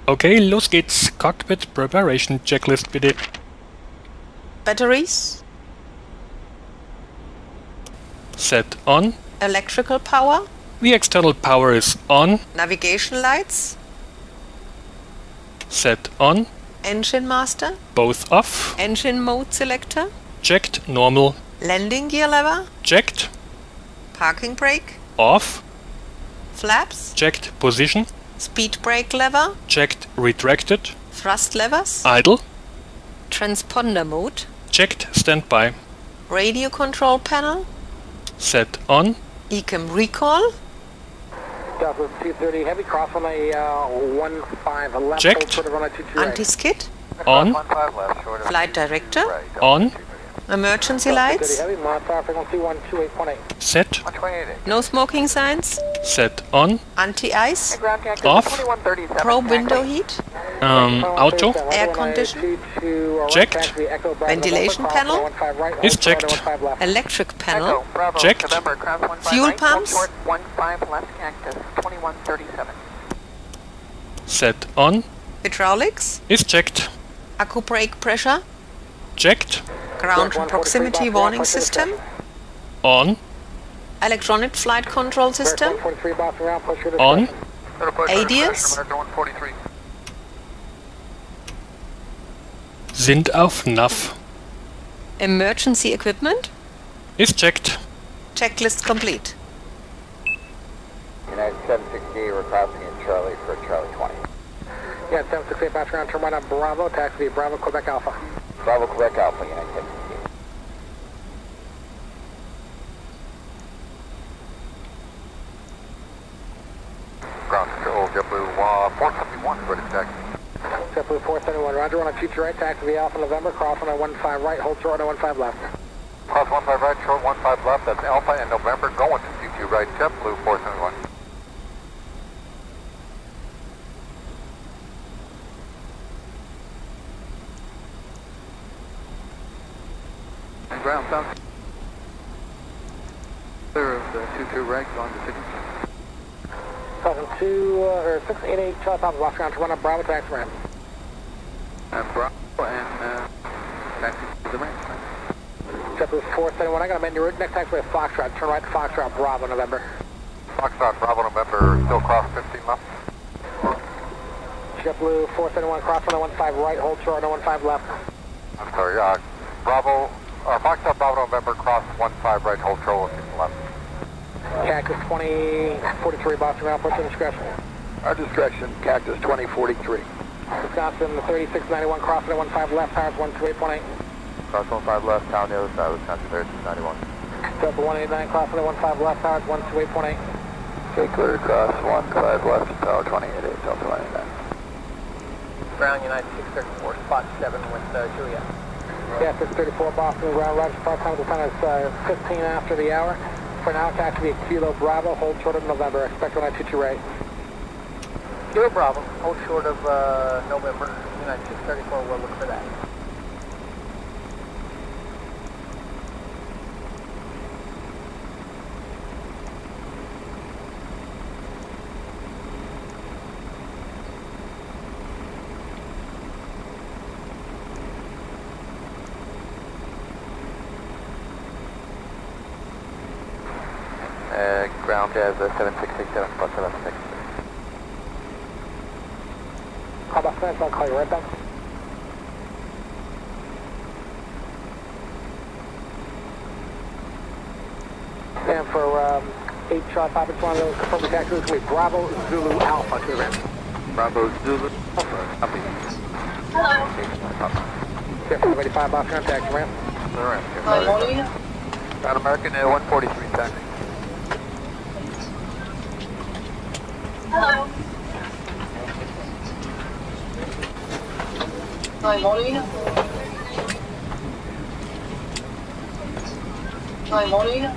Okay, los geht's. Cockpit Preparation Checklist bitte. Batteries. Set on. Electrical power. The external power is on. Navigation lights. Set on. Engine master. Both off. Engine mode selector. Checked. Normal. Landing gear lever. Checked. Parking brake. Off. Flaps. Checked. Position. Speed brake lever. Checked. Retracted. Thrust levers. Idle. Transponder mode. Checked. Standby. Radio control panel. Set on. ECAM recall. Southwest 230 heavy, cross on a 15 left. Checked. Hold run 22 right. Anti-skid. On. Flight director. On. Emergency lights. Heavy, monitor frequency 128.8. Set. No smoking signs. Set on. Anti-ice. Off. Probe window heat. Auto. Air condition. Checked. Ventilation panel. Is checked. Electric panel. Checked. Fuel pumps. Set on. Hydraulics. Is checked. Accu brake pressure. Checked. Ground proximity warning system. On. Electronic flight control system. On. ADIS. Sind auf NAV. Emergency equipment. Is checked. Checklist complete. United 768, we're passing in Charlie for Charlie 20. Yeah, 768 bounce around, turn right on Bravo, taxi Bravo, Quebec Alpha. Bravo, Quebec Alpha, United 768. Ground control, JetBlue 471, ready to taxi. JetBlue 471, roger, on a future right, taxi Alpha November, cross on a 15 right, hold short on a 15 left. Cross 15 right, short 15 left, that's Alpha and November, going to CQ right, JetBlue 471. And ground south. Clear of the 22 right, on to signal. 688 Charlie Papa, bounce around, turn right on Bravo, taxi ramp. And Bravo and taxi to the ramp. JetBlue 471, I got to amend your route, next taxi Foxtrot, turn right to Foxtrot, Bravo, November. Foxtrot, Bravo, November, still cross 15 left. JetBlue 471, cross on a 15 right, hold short on a 15 left. I'm sorry, Bravo, Foxtrot, Bravo, November, cross 15 right, hold short 15 left. Cactus 2043, Boston Ground, push in discretion. Our discretion, Cactus 2043. Wisconsin 3691, crossing at 15 left, tires 128.8. Cross 15 left, town the other side, Wisconsin 3691. Delta 189, crossing at 15 left, tires 128.8. Okay, clear across 15 left, tower 28, Delta 189. Ground United 634, spot 7 with Juliet. Yeah, 634 Boston ground, roger, start time with the time is 15 after the hour. For now, taxi to Kilo Bravo, hold short of November, expect 122 right. Kilo Bravo, hold short of November, United 634, we'll look for that. Ground as 7667, plus 116. Call back fence, I'll call you right back. And for 8 Charlie Papa, just want to confirm the taxi, it's going to be Bravo Zulu Alpha to the ramp. Bravo Zulu Alpha, copy. Hello. Yeah, 85 Boston ground, taxi ramp. The ramp. Pan American 143, taxi. Hello. Hi, morning. Hi, morning.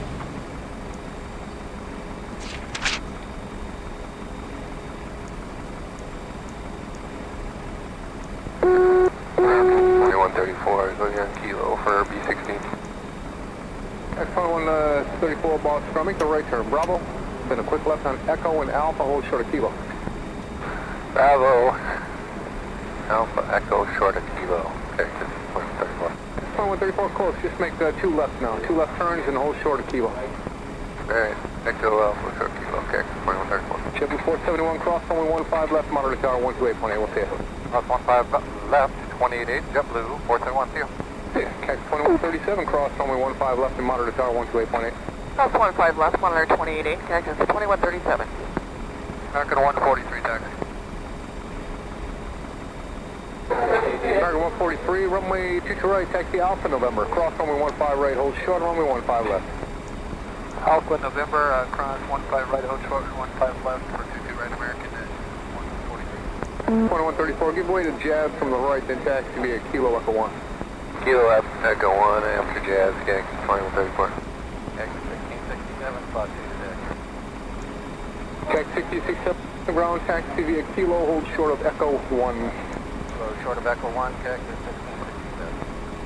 Kilo for B16. X-21 34 Boston, ground, make the right turn, Bravo. Then a quick left on Echo and Alpha, hold short of Kilo. Bravo. Alpha Echo short of Kilo. Okay, 2134. 2134 close, just make 2 left now. 2 left turns and hold short of Kilo. Alright, Echo Alpha short of Kilo. Okay, 2134. Chevy 471 cross, only 15 left, monitor tower 128.8, we'll see you. Cross 15 left, 288, JetBlue, 471, see you. Yeah, Cactus 2137 cross, only 15 left and monitor tower 128.8. Cross 15 left, monitor 28.8, Cactus 2137. American 143, taxi. American 143, runway 22 right, taxi Alpha November, cross runway 15 right, hold short, runway 15 left. Alpha November, cross 15 right, hold short, 15 left for 22 right, American 143. 2134, give way to Jazz from the right, then taxi via Kilo Echo 1. Kilo Echo 1, after Jazz, Cactus 2134. Cactus 1667, spot 2 today. Cactus 6067, ground taxi via Kilo, hold short of Echo 1. So short of Echo 1, Cactus 1667.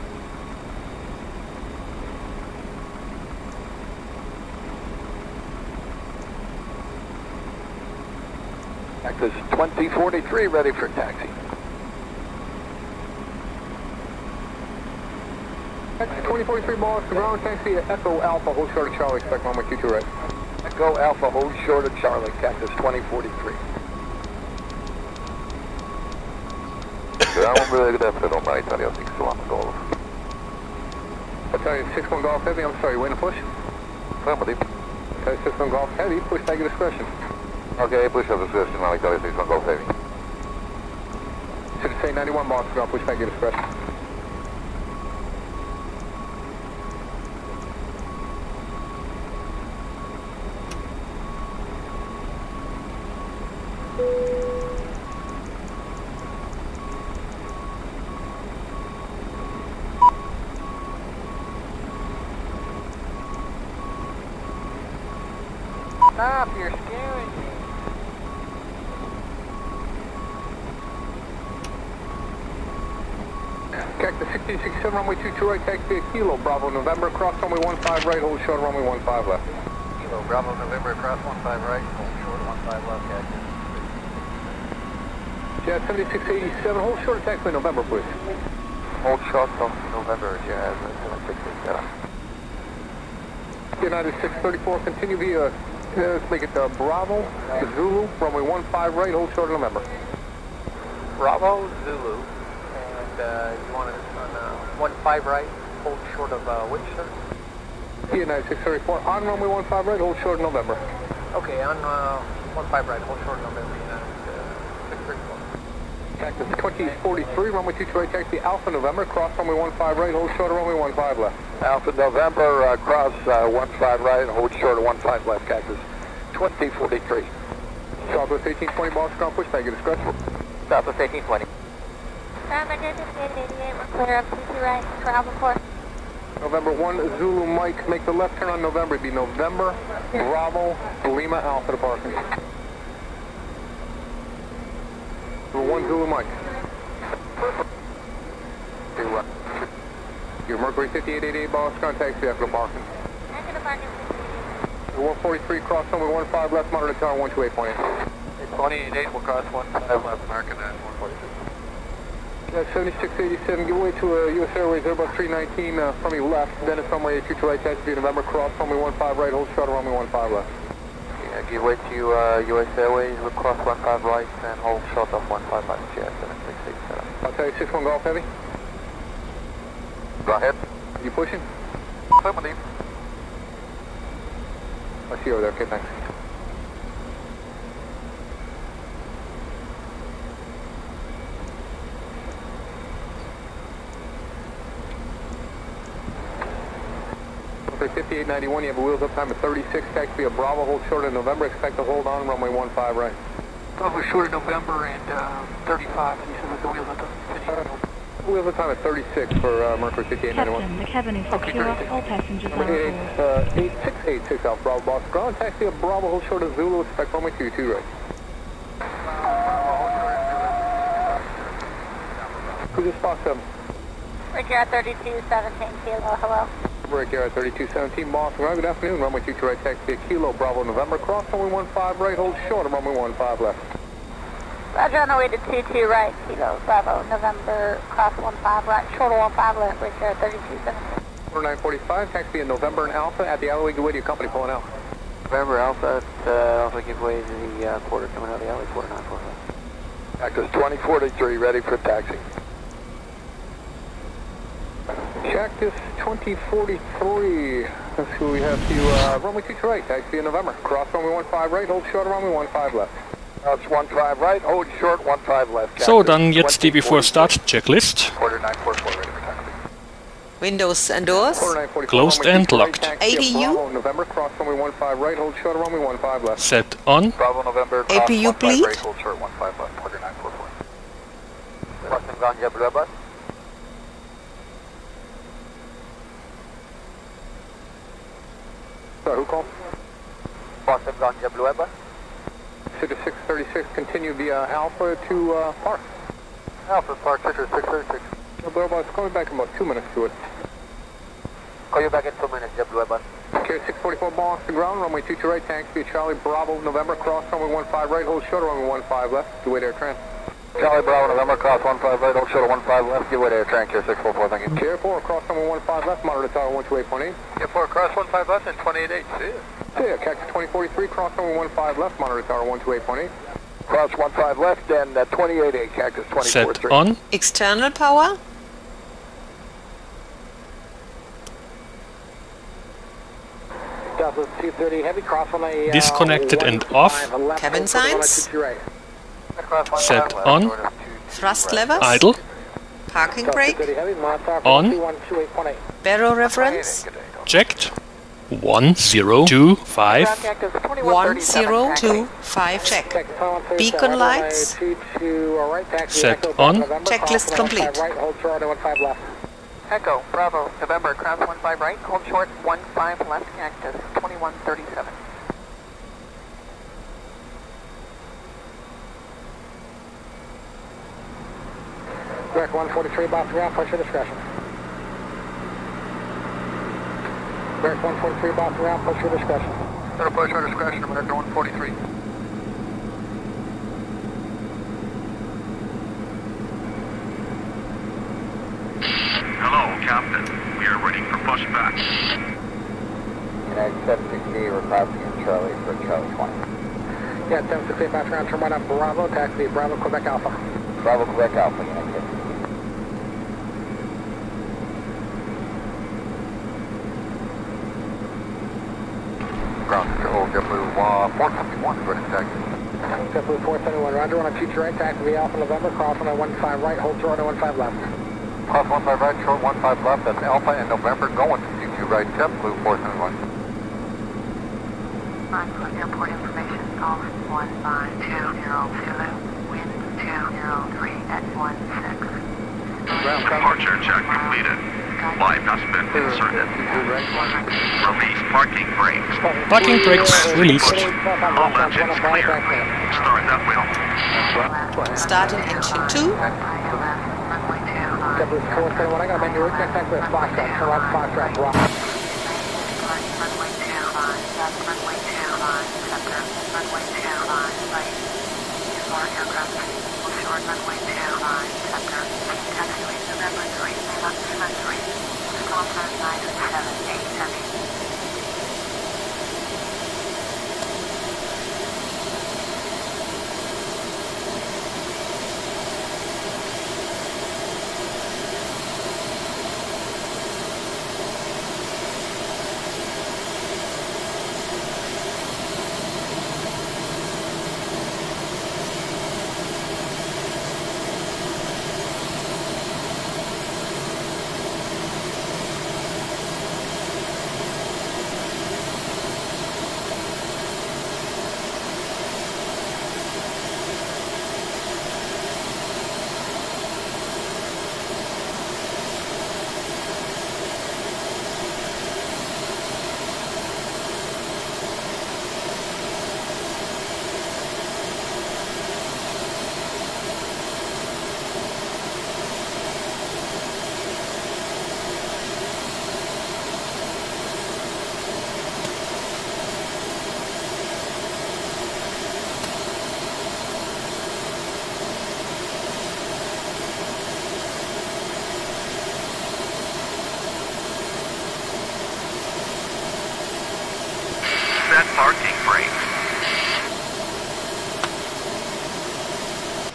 Cactus 2043 ready for taxi. Cactus 2043 Boston, ground taxi Echo Alpha, hold short of Charlie, expect runway 22 right. Echo Alpha hold short of Charlie, Cactus 2043. Quedamos de Grafeno, my Italia 61 Golf. Battalion 61 Golf Heavy, I'm sorry, waiting to push? Affirmative. Battalion 61 Golf Heavy, push back your discretion. Okay, push up discretion, my Italia 61 Golf Heavy. Should say 91 Boston, ground, push back your discretion. Stop, you're scaring me. Cactus 6067, runway 22 right, taxi via Kilo, Bravo November, cross runway 15 right, hold short runway 15 left. Kilo Bravo November, cross 15 right, hold short 15 left, Cactus. Jazz 7687, hold short of taxi November, please. Hold short of November, Jazz 7687. United 634, continue via, let's make it Bravo, Zulu, runway 15 right, hold short of November. Bravo, Zulu, and you want it on 15 right, hold short of which, sir? United 634, on runway 15 right, hold short of November. Okay, on 15 right, hold short of November, United 634. Cactus 2043, runway 22 right, taxi Alpha November, cross runway 15 right, hold short of runway 15 left. Alpha November, cross 15 right, hold short of 15 left, Cactus 2043. Southwest 1820, Boston, ground, push back your discretion. Southwest 1820. American 88, we're clear up 22 right, for Alpha 4. November 1, Zulu Mike, make the left turn on November, it'd be November, Bravo, Lima, Alpha to parking. Number 1, Zulu Mike. Your Mercury 5888, Boston, contact the Echo parking. Echo parking 58. 143, cross runway 15 left, monitor tower 128.8. 28.8 will cross 15 left, American at 143. 7687, give way to US Airways Airbus 319 from your left, Dennis runway 22 right, taxi via November, cross runway 15 right, hold short runway 15 left. Yeah, give way to US Airways, we'll cross 15 right and hold short of 15 left, Jazz 7687. I'll tell you 61 Golf Heavy. Go ahead. You pushing? Affirmative. I see you over there, okay, thanks. For 5891, you have a wheels up time of 36, taxi via Bravo, hold short in November, expect to hold on, runway 15 right. Bravo short of November and 35, you said with the wheels up time. Wheels up time at 36 for Mercury 5891. Captain, the cabin is secure. All passengers are Number aboard. 8686 Alpha Bravo, Boston, ground, taxi via Bravo, hold short of Zulu, expect runway 22 right. Who's this Fox 7? Rick, you're at 3217 Kilo, hello. Break here at 3217 Boston. Good afternoon. Runway 22 right, taxi via Kilo Bravo November. Cross runway 15 right, hold short of runway 15 left. Roger, on the way to 22 right, Kilo Bravo, November, cross 15 right, short of 15 left, reach air 3270. Order 945, taxi in November and Alpha at the alleyway, give way to your company pulling out. November Alpha, Alpha give way to the quarter coming out of the alley, quarter 945. Cactus 2043, ready for taxi. Cactus 2043. Let's see what we have to you. Runway 22 right, taxi in November. Cross runway 15 right, hold short of runway 15 left. That's 15 right, hold short, 15 left. So, dann jetzt die Before Start Checklist. Quarter 944, ready for taxi. Windows and doors. Order 944, Closed runway and 22 right, locked. taxi in APU. Bravo, November, cross runway 15 right, hold short of runway 15 left. Set on. Bravo November, cross APU 15 bleed. right, hold short, 15 left, quarter 944. Boston Ganja Blue Bus. Sorry, who called? Boston Ganja Blue Bus. City 636, continue via Alpha to Park. Alpha Park, Citrus 636. Blue Bus, call me back in about 2 minutes to it. Call you back in 2 minutes, Blue Bus. Okay, 644 Boston ground, runway 22 right, taxi Charlie Bravo, November, cross runway 15 right, hold short of runway 15 left, give way to Air Tran. Charlie Bravo November, cross 15 right, hold short of 15 left, give way to Air Tran, Care 644, thank you. Care 4, cross runway 15 left, monitor tower 128.8. Care 4, cross 15 left, and 28.8, see ya. Yeah, Cactus 2043, cross runway 15 left, monitor tower 128.8. Cross 15 left, and 28.8, Cactus 2043. Set on. External power. Delta 230 heavy, cross on a Disconnected and off. Cabin signs. Set on. Thrust levers. Idle. Parking brake. On. Barrel reference. Checked. 1025. 1025 check. Beacon lights. Set on. Checklist complete. Echo, Bravo, November, cross 15 right, hold short 15 left, Cactus 2137. Direct 143, Boston ground, push your discretion. Direct 143, Boston ground, push your discretion. Better push our discretion, American 143. Hello, Captain. We are ready for pushback. United 768, we're crossing in Charlie for Charlie 20. Yeah, 768, Boston ground, turn right on Bravo, taxi Bravo, Quebec Alpha. Bravo, Quebec Alpha, United 768. Ground control, JetBlue 471, ready for taxi. JetBlue 471, roger, on a future right, taxi Alpha November, cross on a 15 right, hold short on a 15 left. Cross 15 right, short 15 left, that's Alpha and November, going to Q2 right, JetBlue 471. On airport information, Golf 152 Zulu, wind 203 at 16. Departure check completed. Live has been inserted. Release parking brakes. Parking brakes released. All engines clear. Start that wheel. Starting engine 2. JetBlue 471, I got a menu right next to Foxtrot, turn right Foxtrot, Bravo. Runway 25, right. For aircraft, short runway 25, scepter, taxiway November 3, Foxtrot 3, stop at 978 heavy.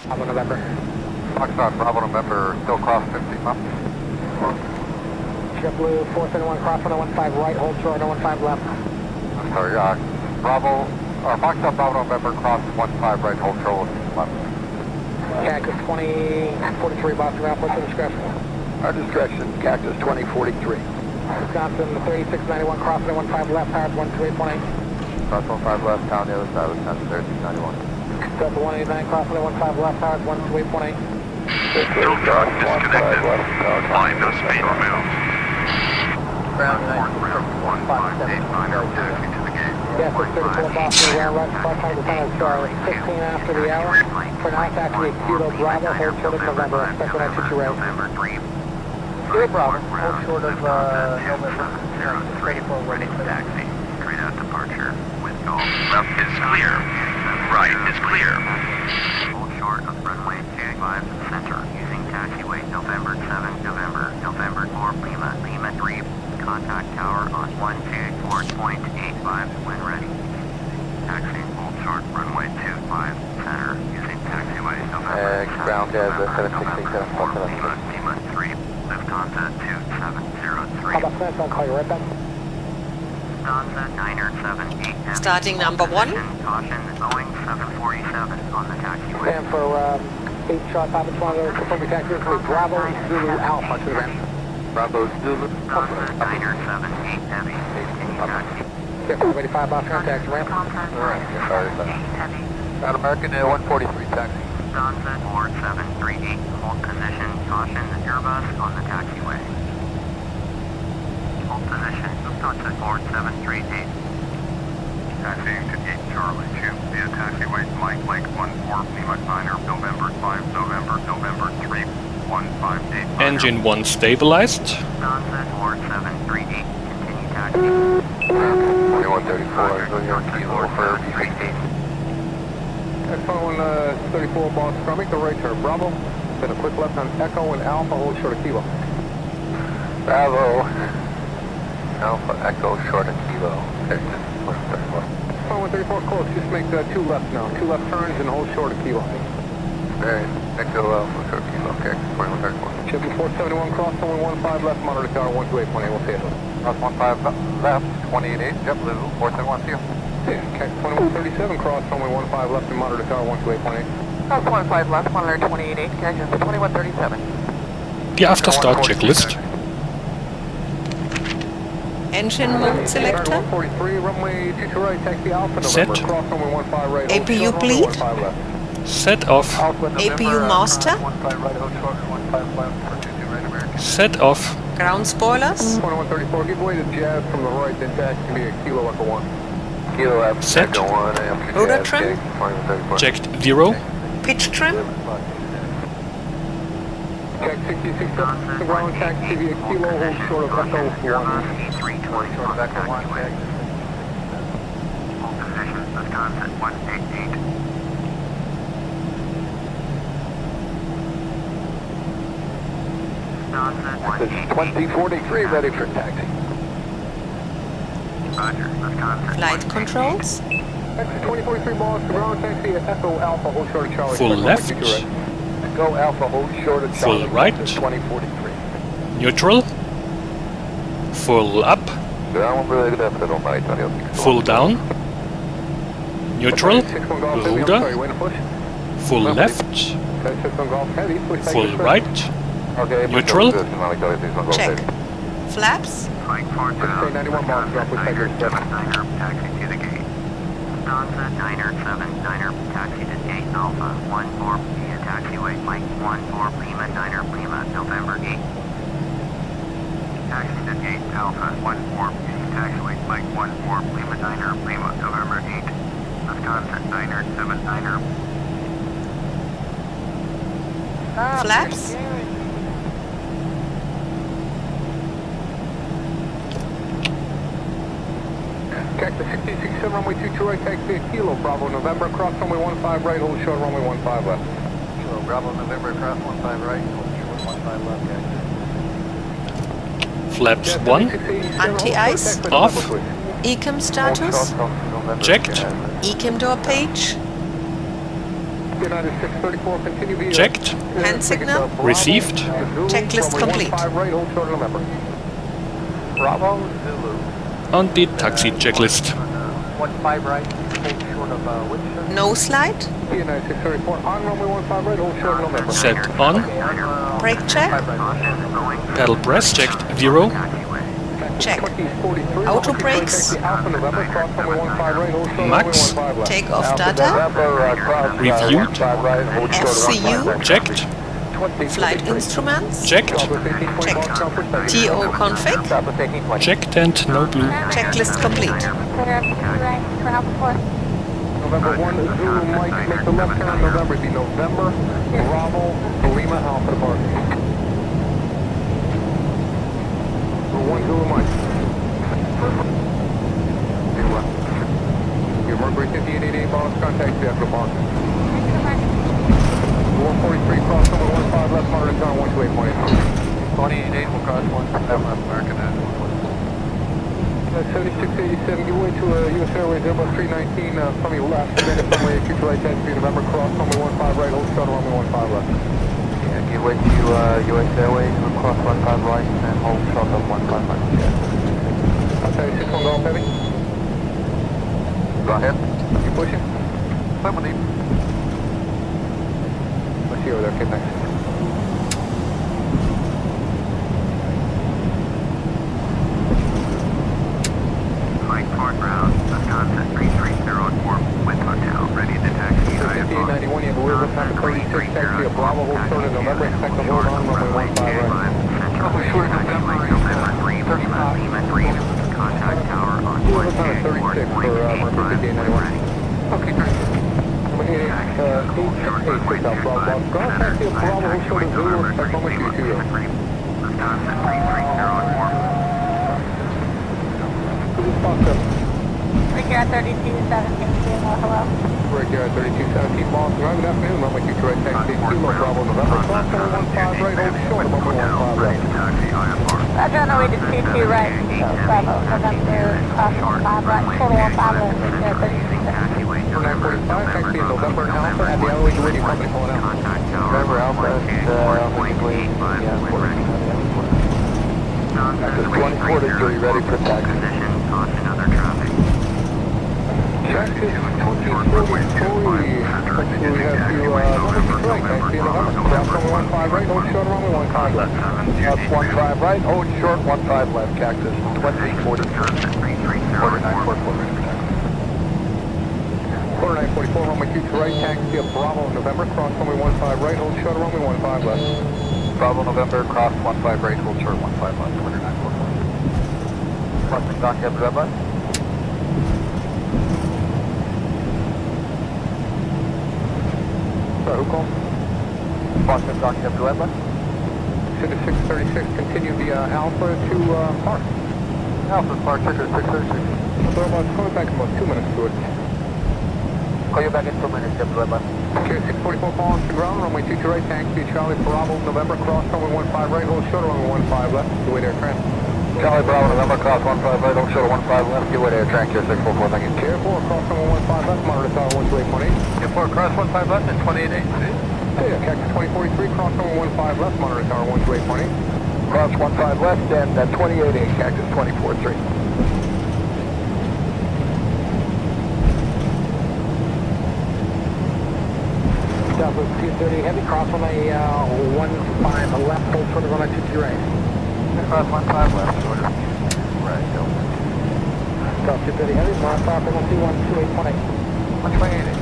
Bravo November. Foxtrot, Bravo November, still cross 50 left. JetBlue 471 cross 1015 right, hold short 1015 left. I'm sorry, Bravo, Foxtrot, Bravo November, cross 15 right, hold short left. Cactus 2043 Boston ground, what's your discretion? Our discretion, Cactus 2043. Wisconsin 3691 cross 1015 left, Howard 128.8. Cross 15 left, down the other side, Wisconsin 3691. Delta 189 cross 1015 left, Howard 128.8. Filter disconnected. Line no speed removed. Ground 1589 taxi to the gate. Yes, it's 34 Boston ground right, cross 1015 15 after the hour. For now, taxi at Kilo Bravo, hold short of November, expect when I shoot you right. Kilo Bravo, hold short of November. Just ready for running for Taxi. Straight out departure with golf. Left is clear. Right is clear. Hold short of runway 25 center using taxiway November 7, November 4 Lima, Lima 3. Contact tower on 124.85 when ready. Taxi hold short runway 25 center using taxiway November 7, November 4 Lima, Lima 3. Lufthansa 2703. How about Fence? I'll call you right back. Lufthansa 978. Starting number 1. Caution, Boeing 747 on the taxiway. And for 8 shots, Papa 20, confirm your taxi is Bravo Zulu Alpha to the ground. Bravo Zulu. Lufthansa 978 Heavy. Continue taxi. Yes, 85 Boston taxi ramp. Alright, sorry about that. South American 143 taxi. Lufthansa 4738. Hold position. Caution, Airbus on the taxiway. Hold position. Lufthansa 4738. Taxiing to 8 Charlie 2 via taxiway Mike Lake 14 Lima Niner November 5 November 3 158. Engine 1 stabilized. Lufthansa 4738. Continue taxi. 2134, go your kilo for B16. Phone 34 Boston, from make the right turn, Bravo. Then a quick left on Echo and Alpha, hold short of Kilo. Bravo. Alpha Echo short of kilo. Okay, Phone 134 close, just make 2 left now. 2 left turns and hold short of Kilo. Alright, Echo Alpha short of kilo. Okay, 2134. Chevy 471 cross, only 15 left, monitor tower 128.8, we'll see it. Cross 15 left, 288, JetBlue, 471, see you. Yeah, CAC 2137 cross, only 15 left, and monitor tower 128.8. Cross 15 left, monitor 288, Cactus 2137. The after start checklist. Engine mode selector. 143, runway 22 right, taxi Alpha Set. November, cross only 15 right. APU bleed. 15 left. Set off. APU master. 15 right, hold short, 15 left for 22 right American. Set off. Ground spoilers. 2134, give way to Jazz from the right, then taxi to be a Kilo Echo 1. Kilo F, Set. Echo 1, AM Rotor trim. 2134. Checked 0. Pitch trim. Check 66, the ground taxi via Kilo, hold short of Echo 1. 320 short of Echo 1. Hold position, Wisconsin 188. This is 2043 ready for taxi. Roger, Wisconsin. Flight controls. 2043 balls to ground taxi at Echo Alpha, hold short of Charlie. Full left. Echo Alpha, hold short of Full Charlie. right. 2043. Neutral. Full up. Full down. Neutral. Ruder. Full left. Full right. Neutral. Check. Flaps. Flight 4000, Wisconsin 979er, taxi to the gate. Lufthansa 979er, taxi to gate Alpha 14 via taxiway Mike 14 Lima 9er Lima November 8. Taxi to gate Alpha 14 via taxiway Mike 14 Lima 9er Lima November 8. Lufthansa 979er. Flaps. Cactus 6067, runway 22 right, taxi at Kilo, Bravo November, cross runway 15 right, hold short runway 15 left. Kilo Bravo November, cross 15 right, hold short 15 left, Cactus. Flaps 1. Anti-ice. Off. ECAM status. Checked. ECAM door page. United 634, continue via... Checked. Hand signal. Received. Checklist complete. 15 right, hold short of November. Bravo, Zulu. On the taxi checklist. 15 right, hold short of which? No slide. United 634, on runway 15 right, hold short of November. Set on. Brake check. Pedal press checked. 0. Check. 2043, Auto brakes. Alpha November, cross runway 15 right, hold short of Max. runway 15 left. Take off data. November, cross Reviewed. 15 right, hold short of 15 FCU. left. Checked. Flight instruments. Checked. TO config. Checked and no blue. Checklist complete. November 1, Zulu Mike, make the left turn on November, be November, Bravo, Lima, Alpha departure. Number 1, Zulu Mike. Your Mercury 5888, boss, contact the after boss. 143, cross number 15 left, monitor town 128.8. 28.8 will cross 17 left, American at 7687, give way to US Airways Airbus 319 from your left, and then if runway 22 right, taxi to November, cross runway 15 right, hold short runway 15 left. Yeah, give way to US Airways, cross 15 right, and hold short of 15 left. I'll tell you 61 Golf Heavy. Go ahead. You pushing? 70. Let's see over there, okay, next. Mike Park Ground, Wisconsin 3304, Wind Hotel, ready to taxi. 5891, you have a rear lift time to 36, taxi of Bravo, hold short of November, expect to hold on, runway 15 right. November 3, Lima 3, contact tower on Rear lift time to 36 for Mercury 5891. Okay, great. Number 886 out Bravo, boss, ground taxi of Bravo, hold short of Zulu, expect runway 22. Wisconsin 3304. Right here at 3217, hello. Right here at 3217 Boston Drive, good afternoon, runway 22 right, taxi Kilo Bravo, November, cross runway 15 right, hold short of runway 15 left. Roger, on the way to 22 right, Bravo, November, cross 15 right, total 15 left, right here at 3217. 945, taxi in November and Alpha, at the Alley Radio Company pulling out. November Alpha, basically, yeah, Access 143, ready for taxi. Caution other traffic. Taxi 2043, actually we have to, number 6 right, taxi in November, cross runway 15 right, hold short runway 15 left. Cross 15 right, hold short 15 left, Cactus 2043. 4944, ready for taxi. 4944, runway 22 right, taxi of Bravo, November, cross runway 15 right, hold short runway 15 left. Bravo November, cross 15 right, hold short 15 left, 2944. Boston Dock, you have the red line? Sorry, who called? Boston Dock, you have the red line? City 636, continue via Alpha to Park. Alpha, Park, checker 636. So about, coming back in about 2 minutes to it. Call you back in 2 minutes, you have the red line. Okay, 644 Paul to ground, runway 22 right, taxi Charlie Bravo, November, cross runway 15 right, hold short runway 15 left, the way there, Trent. Charlie Bravo, November, cross 15 right, hold short 15 left, give way there, Trent, 644, thank you. Tier 4, cross runway 15 left, monitor tower 128.8. Tier 4, cross 15 left and 28.8. Yeah, Cactus 2043, cross runway 15 left, monitor tower 128.8. Cross 15 left and 28.8, Cactus 243. Southwest 230 heavy, cross runway 15 left, hold short runway 22 right. Cross 15 left, short right, go. South 230 heavy, monitor tower 121.28. 128.8.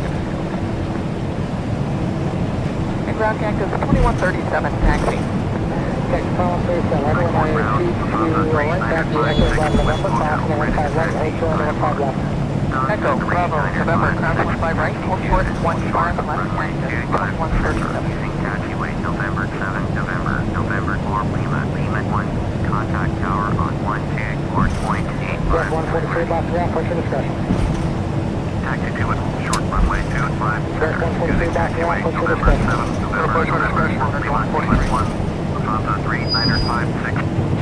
And ground Cactus 2137, taxi. Cactus 2137, right runway 22 right, taxi Echo Bravo November, cross runway 15 right, hold short runway 15 left. Echo, Bravo, November, cross 15 right, hold short 15 left, Cactus 2137. Using taxiway November 7, November 4, Lima 1, contact tower on 124.85. Yes, 143 Boston ground, push your discretion. Taxi to it, short runway 25. Yes, 143 Boston ground, push your discretion. November 1, 3956.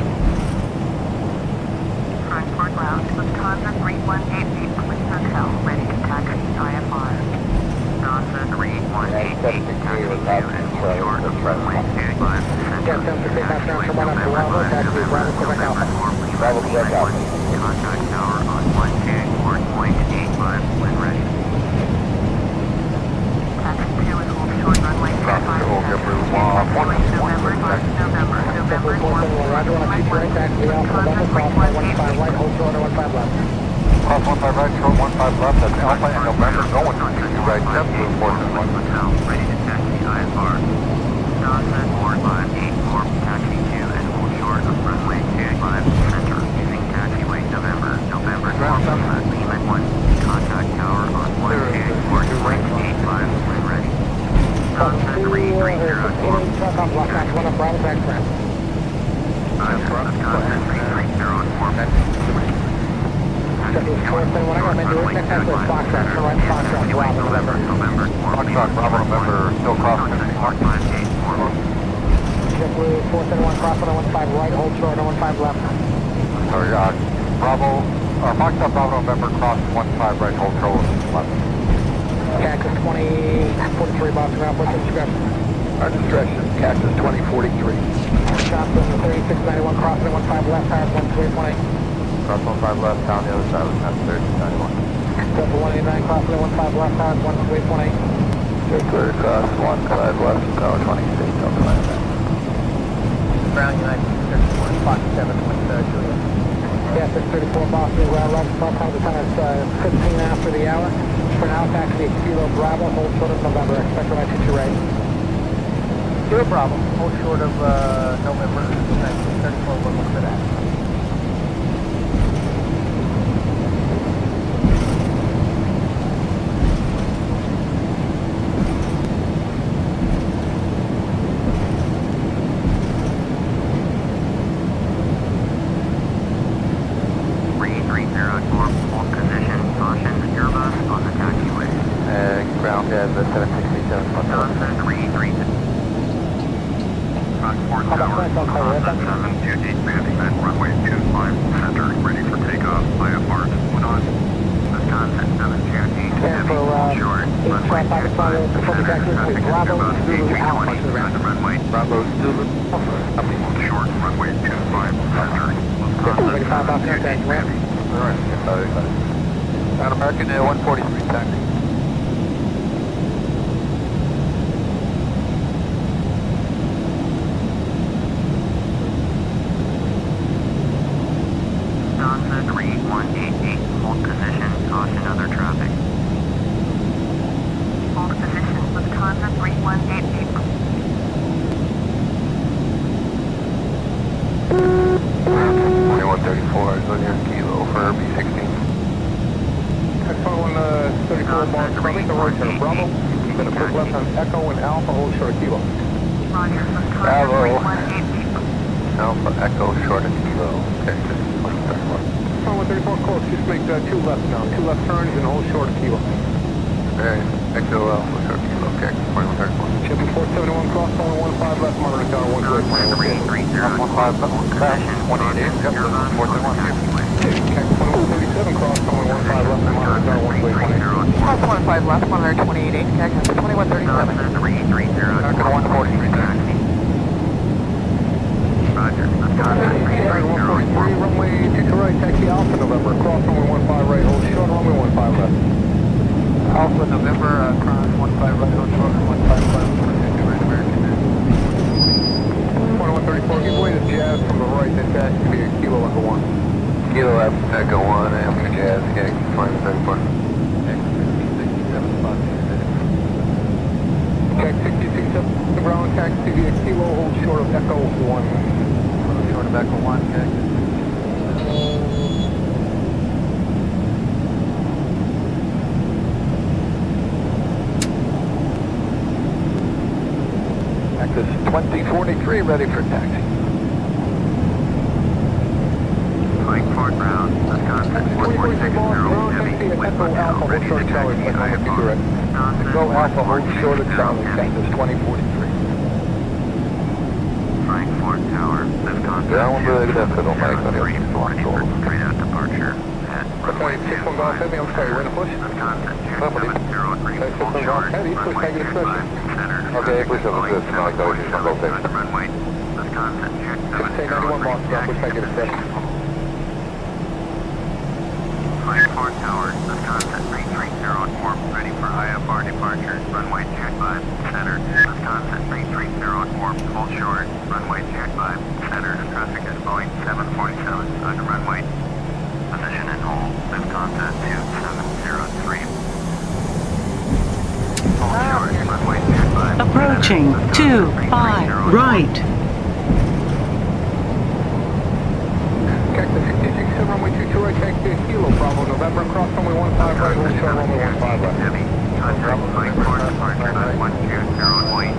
Transport route to Wisconsin 3188, Wind Hotel, ready to taxi IFR. Wisconsin 3188, taxiway short of runway 25 Get them to take that down from one up to Bravo, taxi Bravo, Quebec Alpha. Bravo, Quebec Alpha. Contact tower on 1K4.85 when ready. Taxi 2 is hold short runway 25. November Roger, on a keep right, taxi Alpha, November, cross 15 right, hold short on 15 left. Cross 15 right, short 15 left, that's Alpha and November going to you right, left to Portland 1. Hotel, ready to taxi IFR. Johnson 4584, taxi 2 and hold short of runway 25 center using taxiway November 4, Lima 1, contact tower on 1K4.85 when ready. Johnson 3304. Truck on block tax, one up Bravo, tax ramp. Wisconsin 330 on 4. Check this course, and when I got into it, next time there's Foxtrot, turn right, Foxtrot, Bravo, November. Foxtrot, Bravo, November, still crossing 584. Jet blue, 471, cross on 15 right, hold short on 15 left. Sorry, Bravo, Foxtrot, Bravo, November, cross 15 right, hold short left. Cactus 2043, Boston Route, what's your discretion? Our discretion, Cactus 2043. Johnson 3691, crossing 15 left, tires 1318. Cross 15 left, down the other side, Wisconsin 3691. Delta 189, crossing 15 left, tires 1318. Clear cross 15 left, tower 26, Delta 99. Ground United 34, Fox 7, Julia. Yeah, 634 Boston, ground left, start time to time is 15 after the hour. For now, taxi Kilo Bravo, hold short of November, expect right to your right. Kilo Bravo, hold short of November, 34, we'll look for that. Ground at the 767. Johnson 333. Rockport Tower, 728 at runway 25 center, ready for takeoff. IFR 1 on. Wisconsin 728 heavy, short, runway 25 center, traffic Bravo, Zulu, Alpha, the runway. Bravo, Zulu, short, runway 25 center. Wisconsin 728 heavy. Alright, Pan American 143 taxi. Johnson 3188, hold position, caution other traffic. Hold position, Wisconsin 3188. 2134 is on your kilo for B16. That's 2134 Boston, coming to right there, Bravo. Going to put left on Echo and Alpha, hold short of Kilo. Roger, Wisconsin Bravo. 3188. Alpha Echo short of kilo. Okay, just 134 close, just make 2 left now, 2 left turns and hold short of Kilo. Alright, Echo Alpha short of kilo. Okay, 2134. Chevy 471 cross, only 15 left, monitor tower 128. 330, 15 left, 188, yep, 421. Cactus 2137 cross, only 15 left, monitor tower 128. Cross 15 left, monitor 288, Cactus 2137. 330, American 143 taxi. Roger, Wisconsin 143, runway 2 to right, taxi Alpha November, cross only 15 right, hold short, runway 15 left. Alpha November, cross 15 right, hold short, 15 left, 22 right American. 2134, give way to Jazz from the right, then back to be a Kilo Echo 1. Kilo Echo 1, Alpha Jazz, okay, 2134. Check 62, ground taxi via Kilo, hold short of Echo 1. Short of Echo 1, Cactus. Cactus 2043 ready for taxi. Mike Fort Brown, Wisconsin 4460, heavy, with hotel, ready to taxi IFR. Go Alpha hold short of Charlie, Cactus 2043. Frankfort Tower, Wisconsin. Ja, on peut le faire, on va aller straight out departure at Runway 6-1 Golf Heavy, I'm sorry, we're in a push. Wisconsin, check Remember, 703, 6-1 hold Golf short, Heavy, push runway negative 25, pressure. center. Okay, push up, good, something like that, we're just gonna go on the runway. Wisconsin, check 1691 Moscow, push 703, negative pressure. Flight Tower, Wisconsin, 330 at warp, ready for IFR departure, runway check 5, center. Wisconsin, 330 at warp, hold short, runway check 5, center. Traffic is Boeing 747 on the runway. Position and hold, Wisconsin 2703. Hold short, runway check 5. Approaching 25 right. Cactus 66, runway 22 right, Cactus Kilo, Bravo, November, cross runway 15 right, hold short, runway 15 right. Heavy, contact flight for departure, 120.8.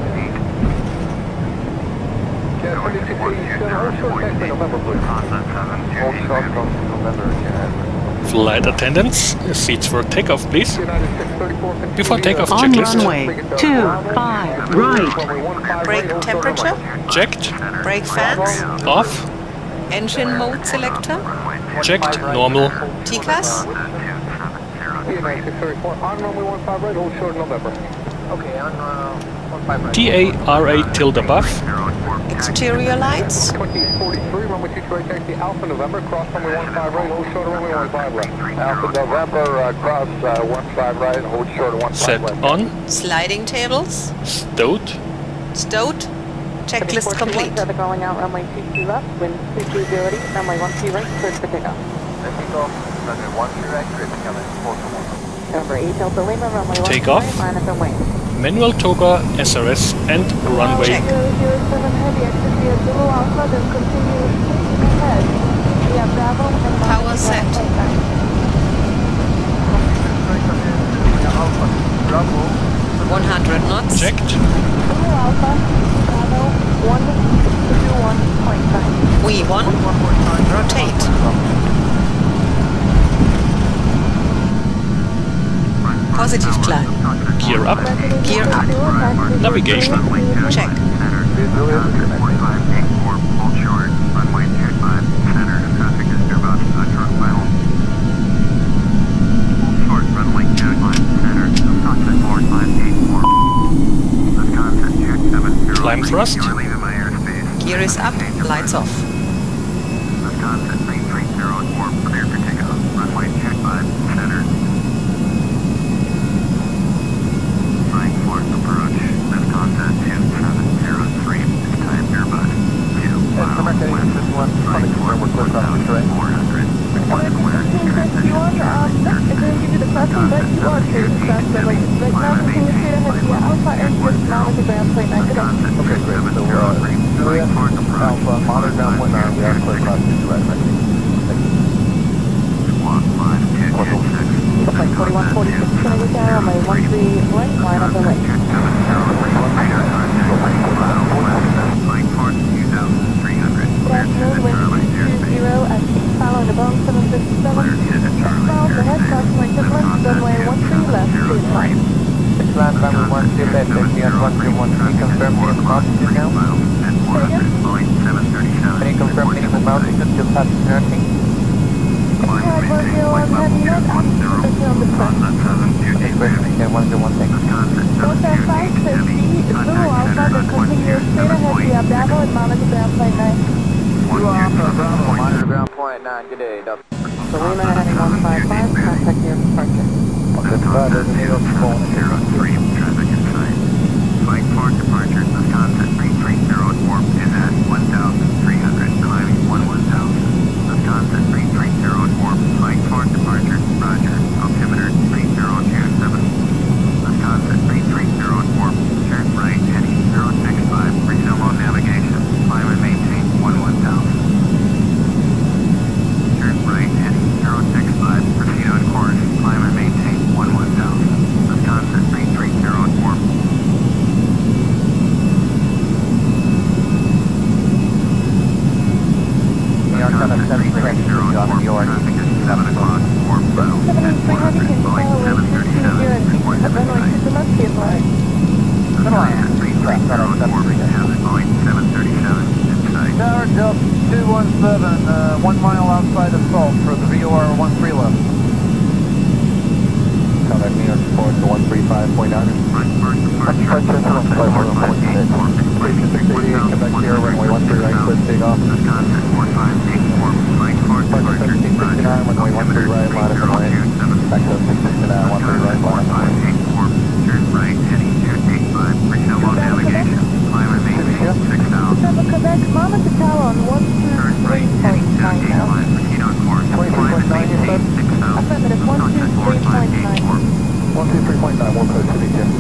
Yeah, 7687, hold short, taxi November, please. Hold short from November. Flight attendants, seats for takeoff, please. United 634, Before takeoff, On checklist. runway 25 right. Brake temperature. Checked. Brake fans. Off. Engine mode selector. Checked. Normal. TCAS. United 634, on runway 15 right, hold short, November. Okay, on 15 right. TARA tilde above. Exterior lights. 2043, runway 22 right, taxi Alpha, November, cross runway 15 right, hold short, runway 15 right. Alpha November, cross 15 right, hold short 15 Set right. on. Sliding tables. Stowed. Stowed. Checklist complete. Traffic rolling out runway 22 left, wind 220, runway 13 right, cleared for takeoff. Takeoff, runway 13 right, cleared for coming, Number 8 Delta Lima, runway 15 Takeoff. right, line up and wing. Manual toga, SRS and runway. Check. 007 Heavy, exit via Zulu Alpha, then continue ahead. We have Bravo and Power set. Bravo. 100 knots. Checked. Zulu Alpha, Bravo, 121.9. We1. Rotate. Positive climb. Gear up. Gear up. Navigation. Check. Hold short, runway check 5, center. Traffic is about truck final. Short, runway check 5, center. Wisconsin 4584. Wisconsin check 70. Climb thrust. You are leaving my airspace. Gear is up. Lights off. Wisconsin 330 at warp, clear for takeoff. Runway check 5, center. Right force approach. Wisconsin 2703. Time Airbus 2 miles west. Right force 1,400. One square. Transition. It's going to give you the question, but you are clear to cross runway. Right now, continue straight ahead via Alpha Airport, monitor ground plate 9 today. Okay, great. So, Julia, Alpha, monitor down 19, we are clear across the right, right. Squawk 5226. Flight 4146, going to get down runway 13 right, line up and wing. Flight force 2,300. Good afternoon, wind 220 at following the Boeing 757. 6 miles ahead, crossing to left, runway 13 left, please line. It's land number 12 left, taxi on 121. Can you confirm minimum altitude now? Can you confirm minimum altitude to pass nursing? Head 101 heavy net, altitude on the front. Okay, great. Okay, 101, thanks. Delta 550, Zulu Alpha, then continue straight ahead via Bravo and monitor ground plate 9. Zulu Alpha, Bravo, monitor ground point 9, good day, Delta. So Lima heading 155, contact your departure. Traffic in sight. Flight for departure, Wisconsin 330 at warp is at 1,300, climbing 11,000. Wisconsin 330 at warp, flight for departure, roger. Altimeter 3027. Wisconsin 330 at warp, turn right, heading 065, resume on navigation, climb and maintain 11,000. Turn right, heading 065, proceed on course, climb and maintain 11,000. Wisconsin 330 at warp. We are going to send the correct on your Traffic is 7 o'clock, warp well, at 400, Boeing 737, report to runway 2 left, please line. Wisconsin 330 at warp, has Boeing 737 in sight. Tower Delta 2 217, 1 mile outside of Salt for the VOR 13 left. Contact New York Support to 135.9. Station 688, Quebec Sierra, runway 13 right, clear takeoff. Departure 1769, runway 13 right, line of runway. Back to 669, 13 right, line of runway. Turn right, heading 285, reach low navigation, climb and maintain 6,000. Quebec, Mama to tower on 123.9 now. Proceed on course, climb and maintain 6,000. Affirmative, 123.9. 123.9, we'll code to the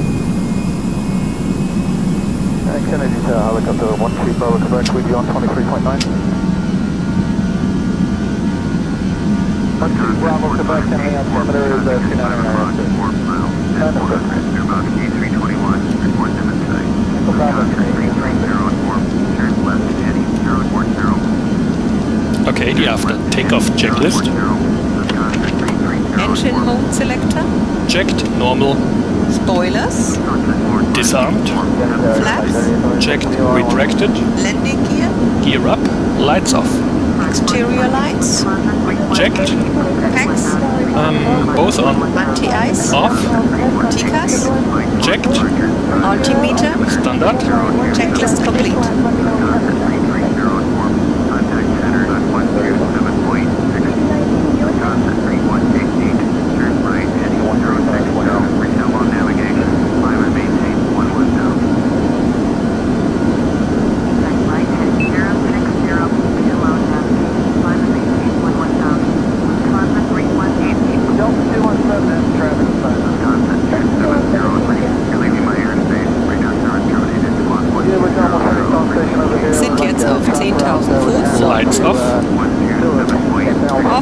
Kennedy to helicopter 12 Bravo Quebec with you on 23.9. 12 Bravo Quebec, Kennedy altimeter is 299. About E321, report them in sight. Bravo, turn left, heading 040. Okay, the after takeoff checklist. Engine mode selector. Checked, normal. Spoilers. Disarmed. Flaps. Checked, retracted. Landing gear. Gear up. Lights off. Exterior lights. Checked. Packs. Both on. Anti-ice. Off. TCAS. Checked. Altimeter. Standard. Checklist complete. Sind jetzt auf 10.000 Fuß. Lights off. Off.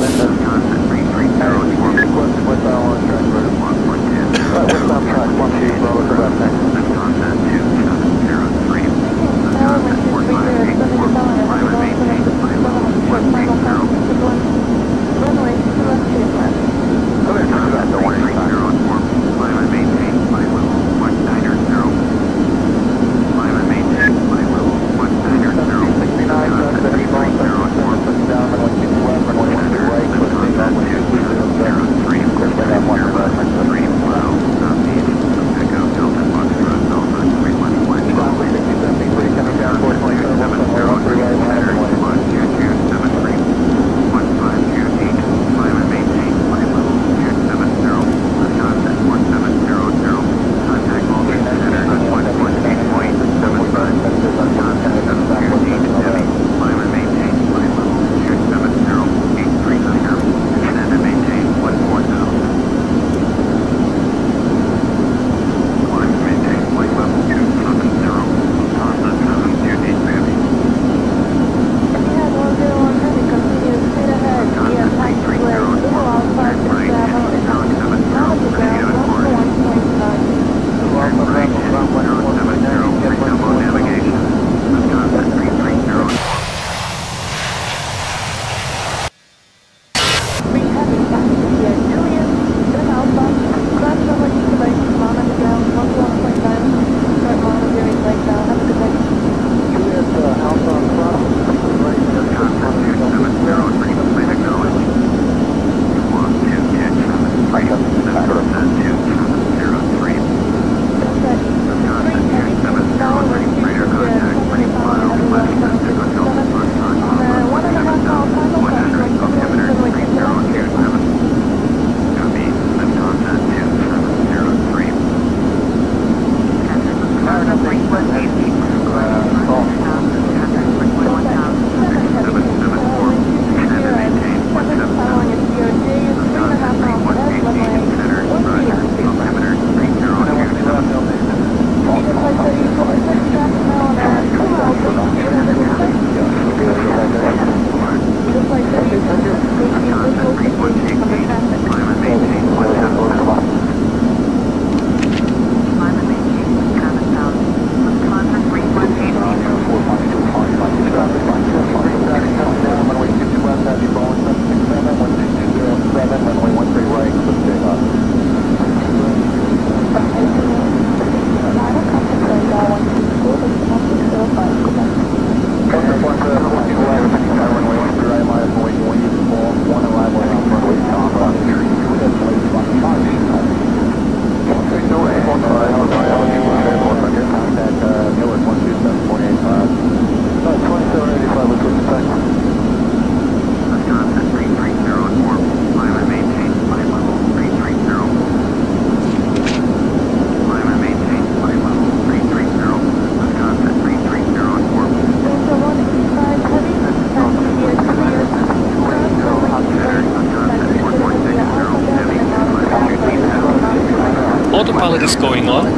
is going on?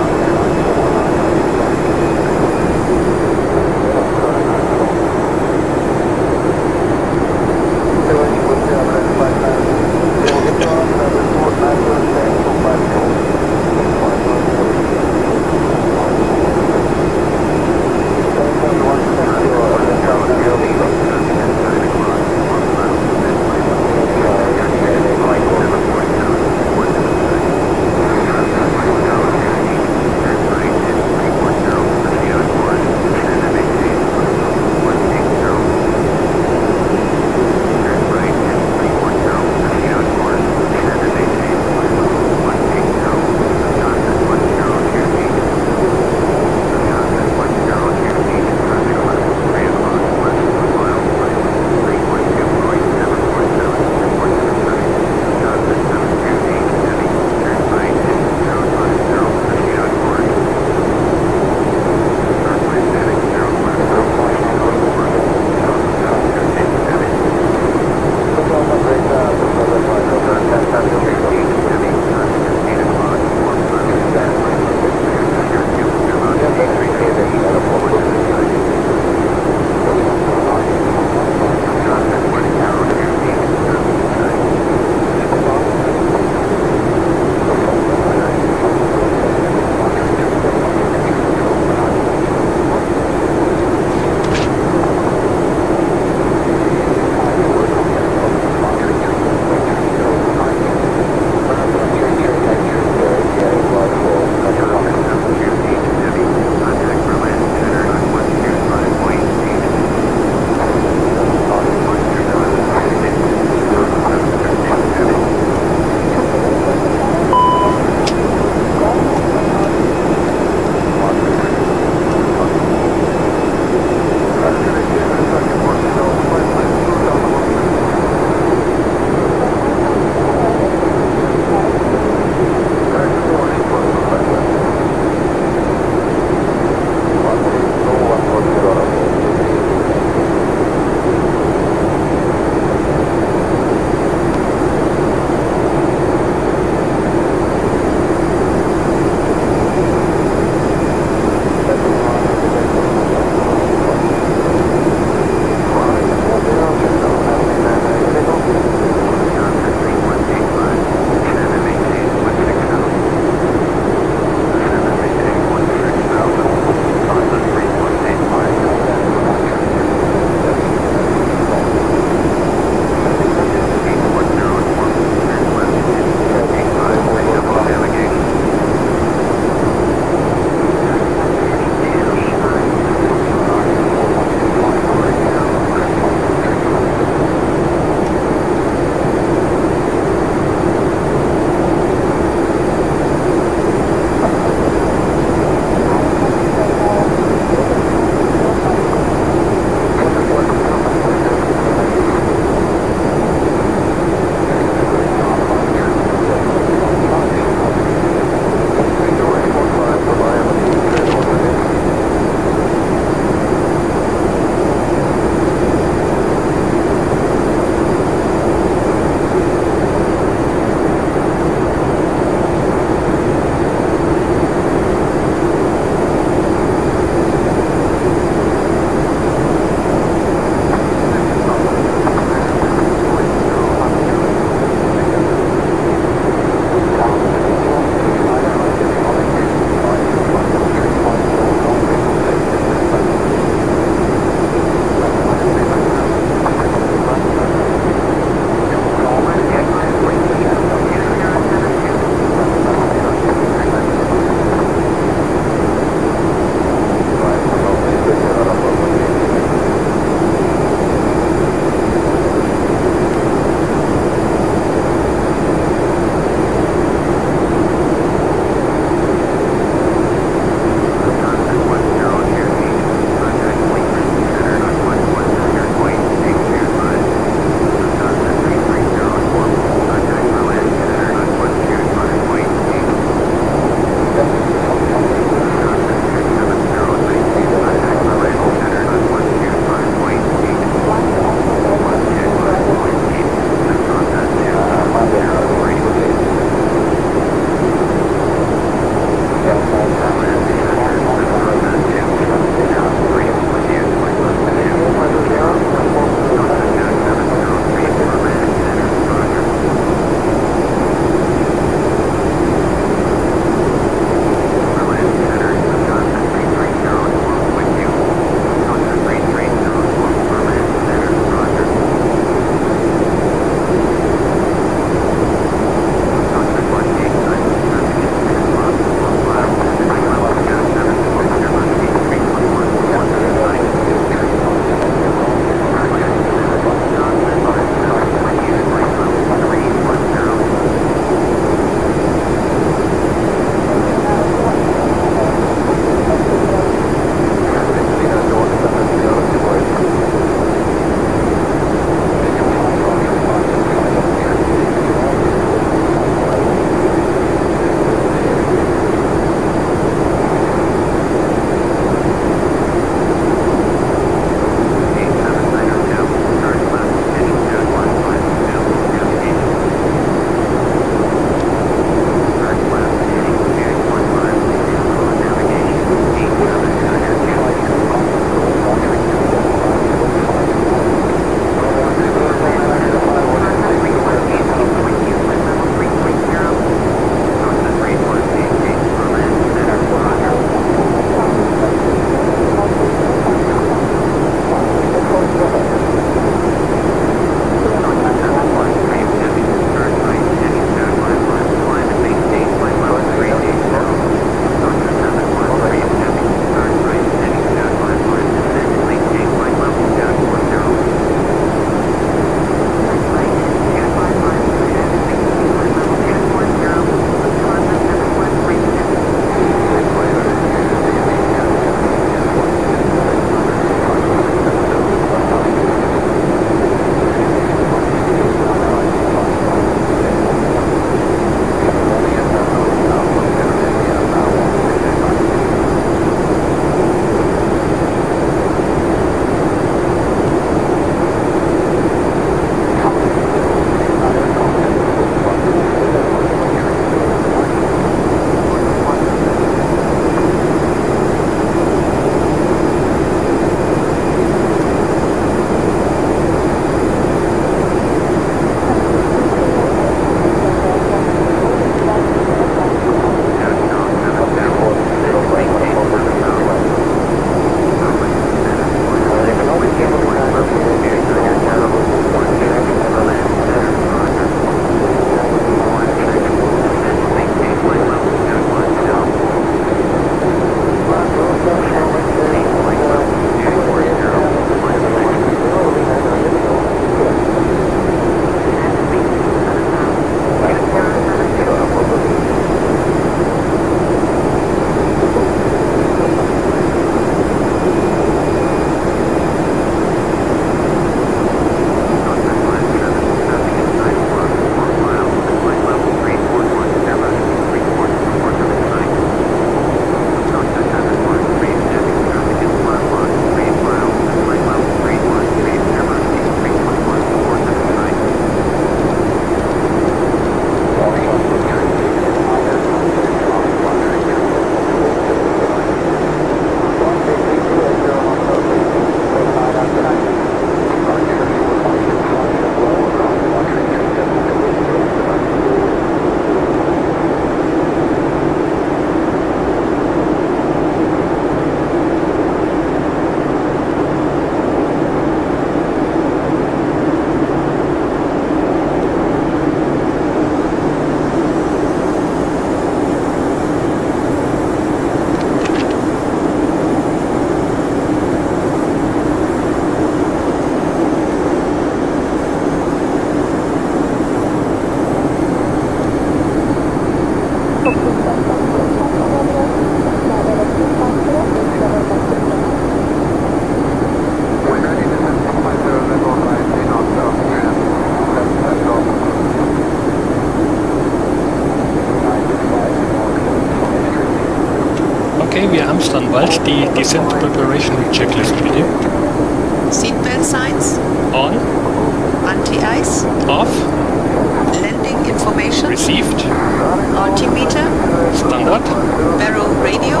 Start the descent preparation checklist video. Seatbelt signs. On. Anti-ice. Off. Landing information. Received. Altimeter. Standard. Baro radio.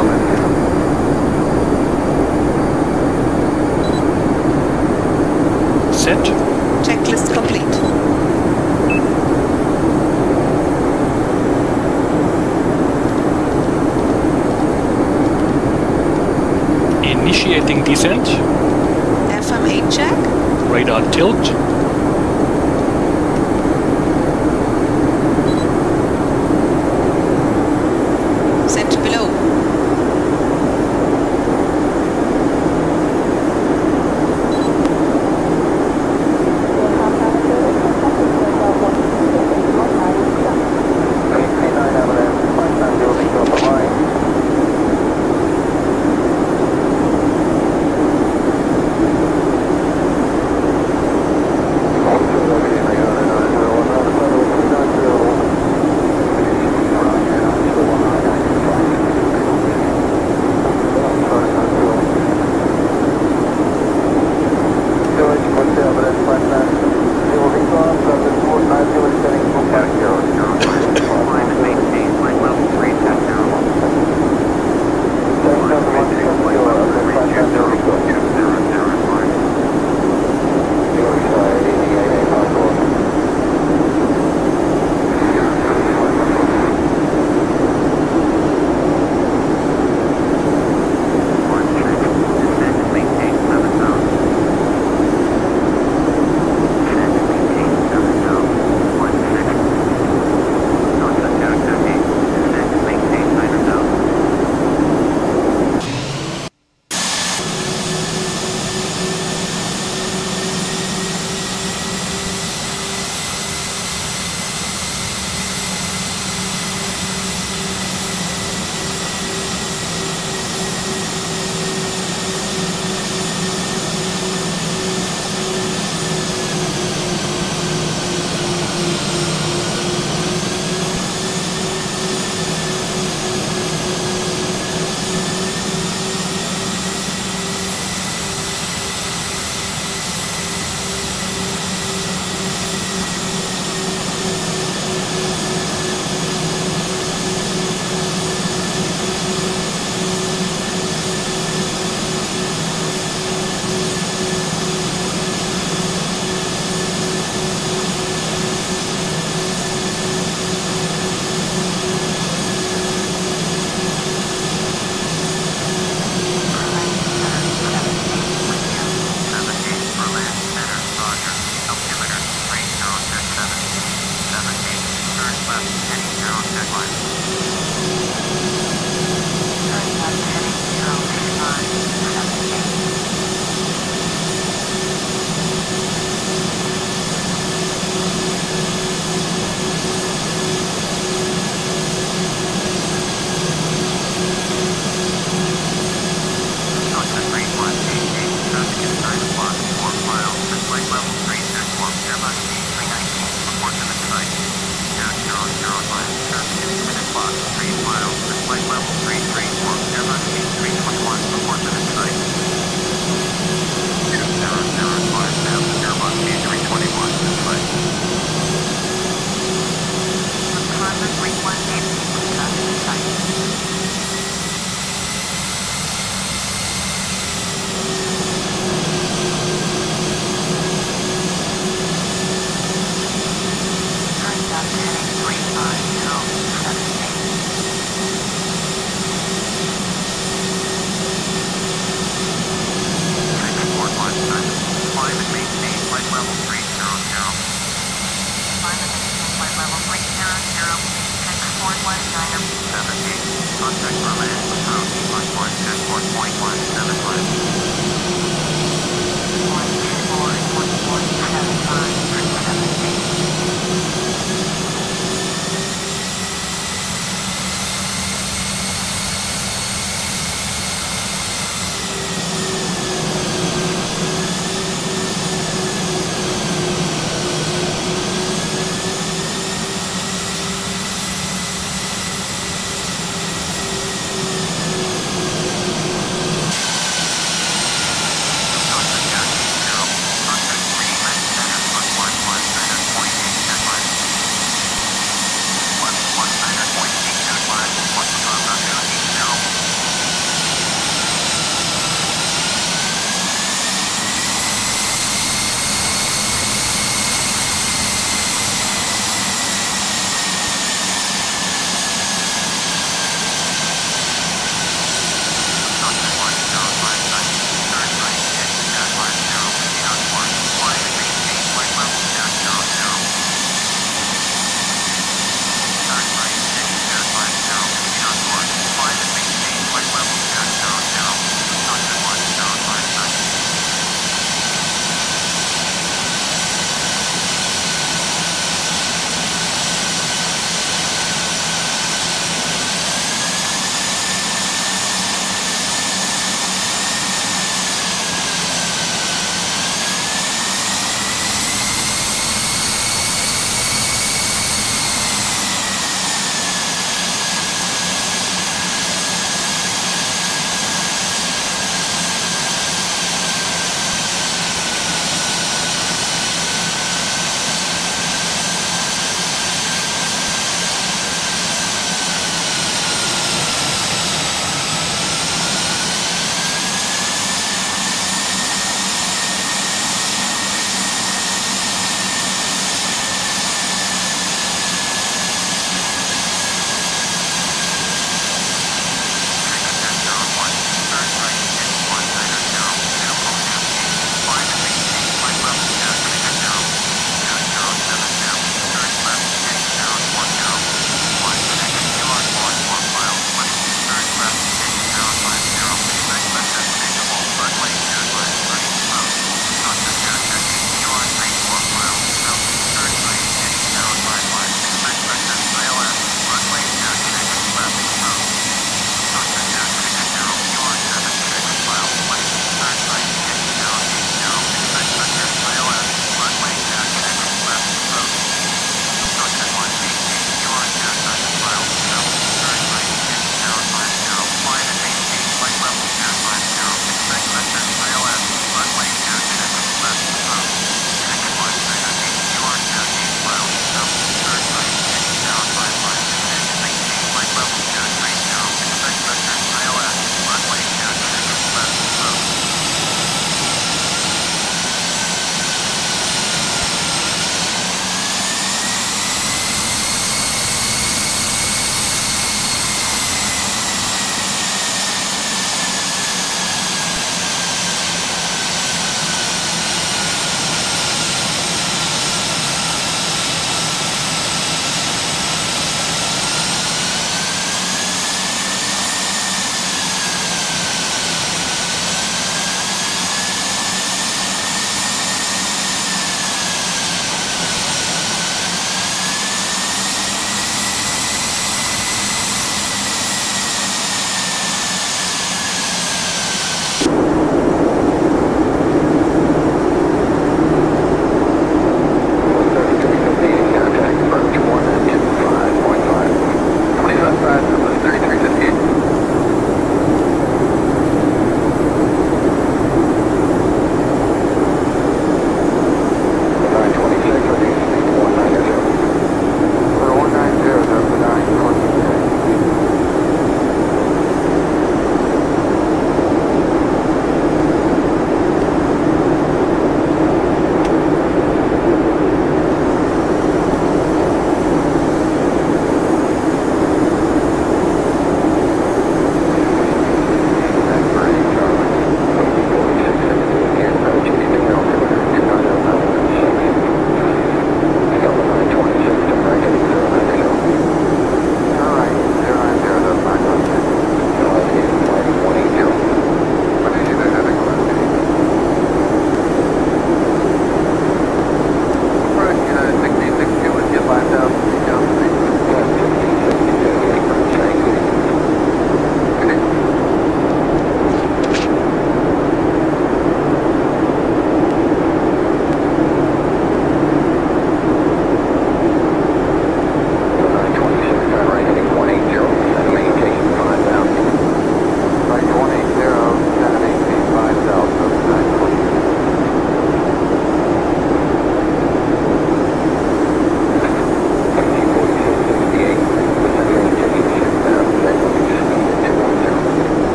Set. Checklist complete. Initiating descent. FM8 check. Radar tilt. Set below.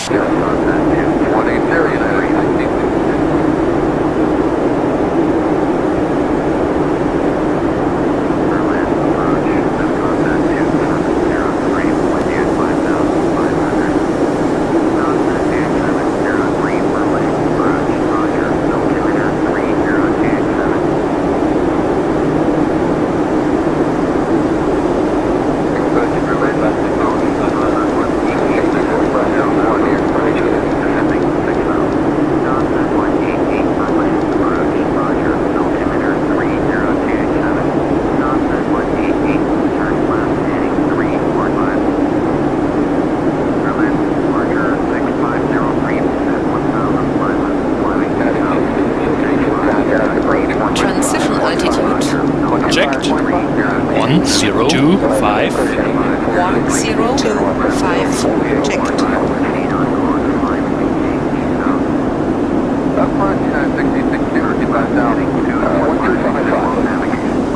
Checked. 1025. 1025. Checked. Up front, 66 0, get back down. 1255.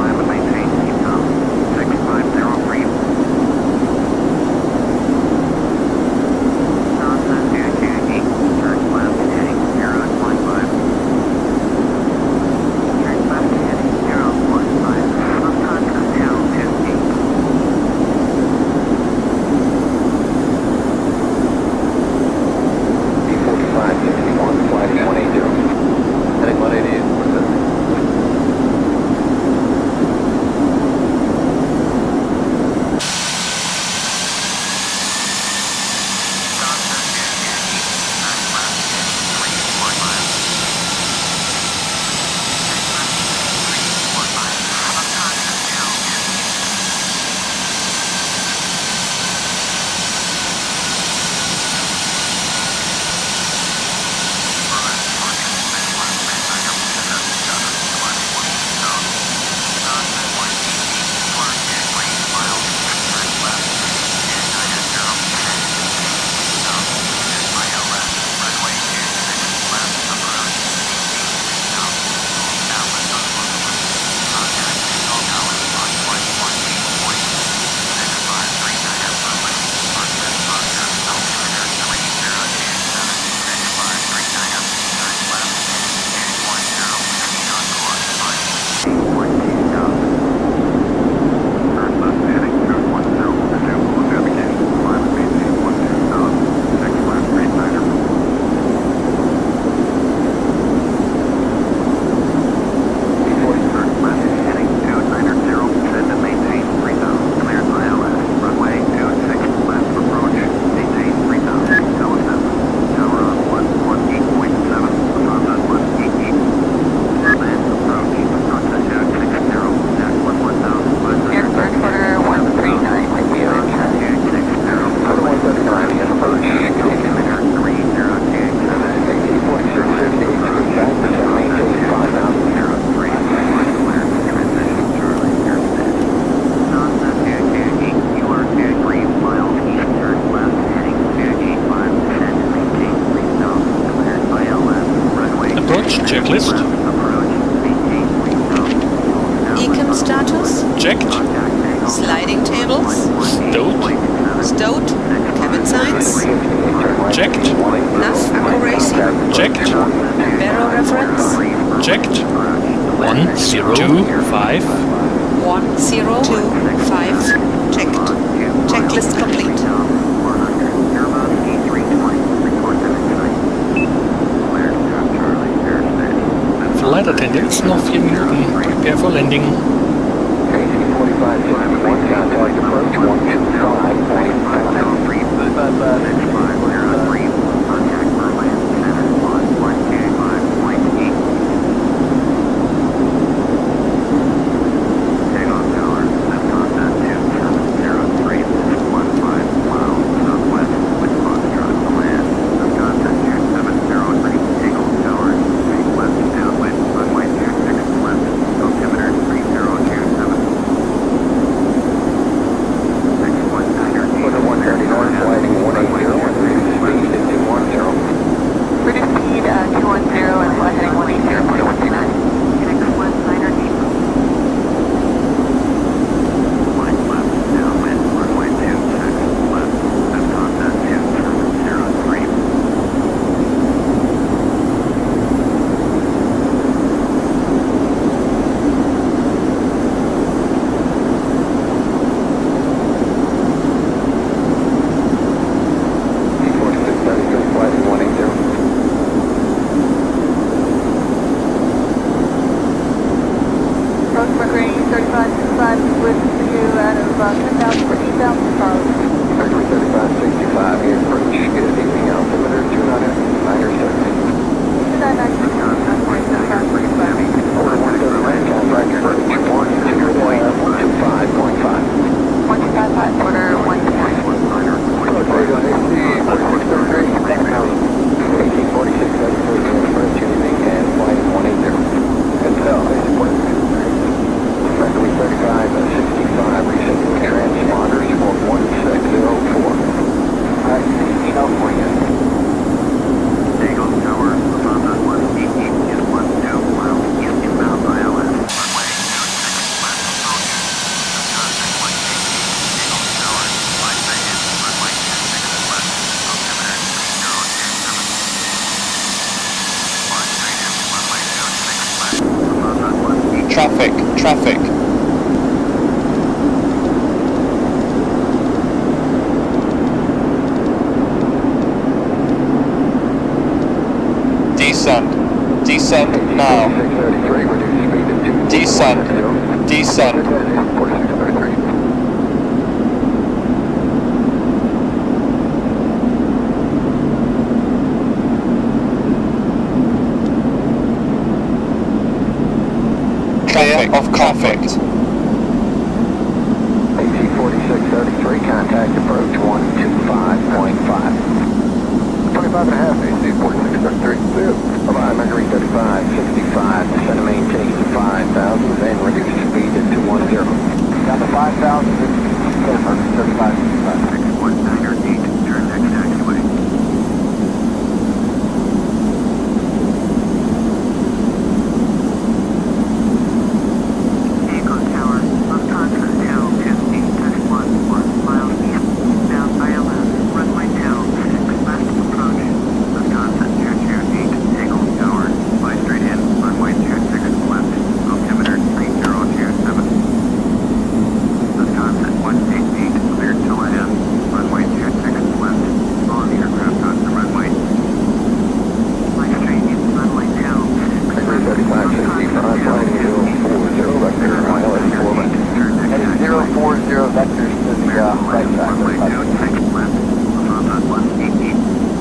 Checklist. Beacon status. Checked. Sliding tables. Stowed. Stowed. Cabin signs. Checked. NAV accuracy. Checked. Barrow reference. Checked. 1025. 1025. Checked. Checklist complete. Flight attendants, noch 4 Minuten. Prepare for landing. KC-4561, contact approach 125.5. North, lighting 180. traffic, traffic. Descend. Descend now. Descend. Descend. Clear of conflict. AC-4633, contact approach 125.5. 25.5, AC-4633. Clear. Bye-bye, Mercury 3565, descend and maintain 5,000, then reduce speed to 210. Down to 5,000, Mercury 3565. 619 or 8, turn next taxiway. Vehicle tower, Lufthansa 228, touch 1 miles east, down ILS, runway 26, left approach. Lufthansa 228, Eagle Tower, fly straight in, runway 26 left, altimeter 3027. Lufthansa 188, cleared to land, runway 26 left, follow the aircraft on the runway. Fly straight in, runway 2. 3565, flying 040, vector, ILS 4 left. Heading 040 vectors to the right side. Runway 26 left, Lufthansa 188.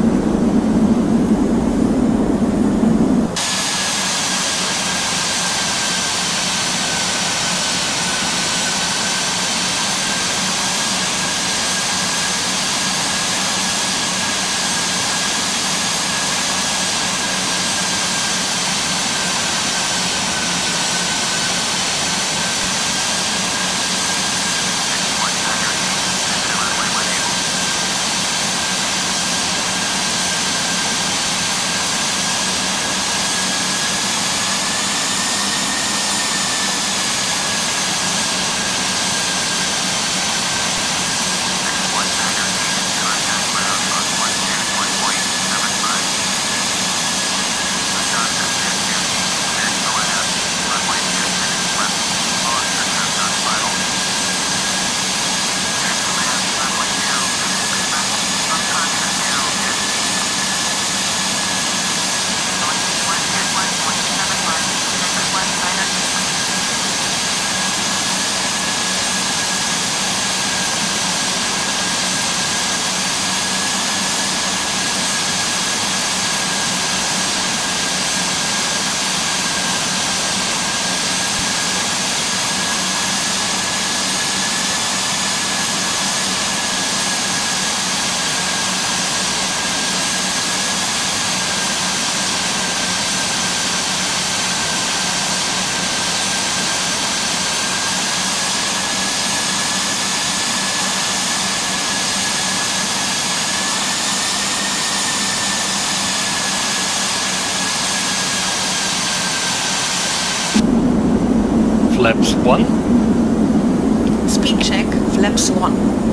Flaps 1. Speed check, flaps 1.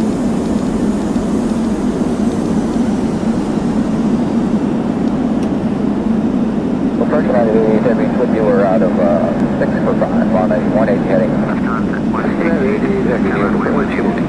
Well, first United 88 Heavy, flip you were out of 6 for 5 on a 180 heading. United 88 Heavy, near the village.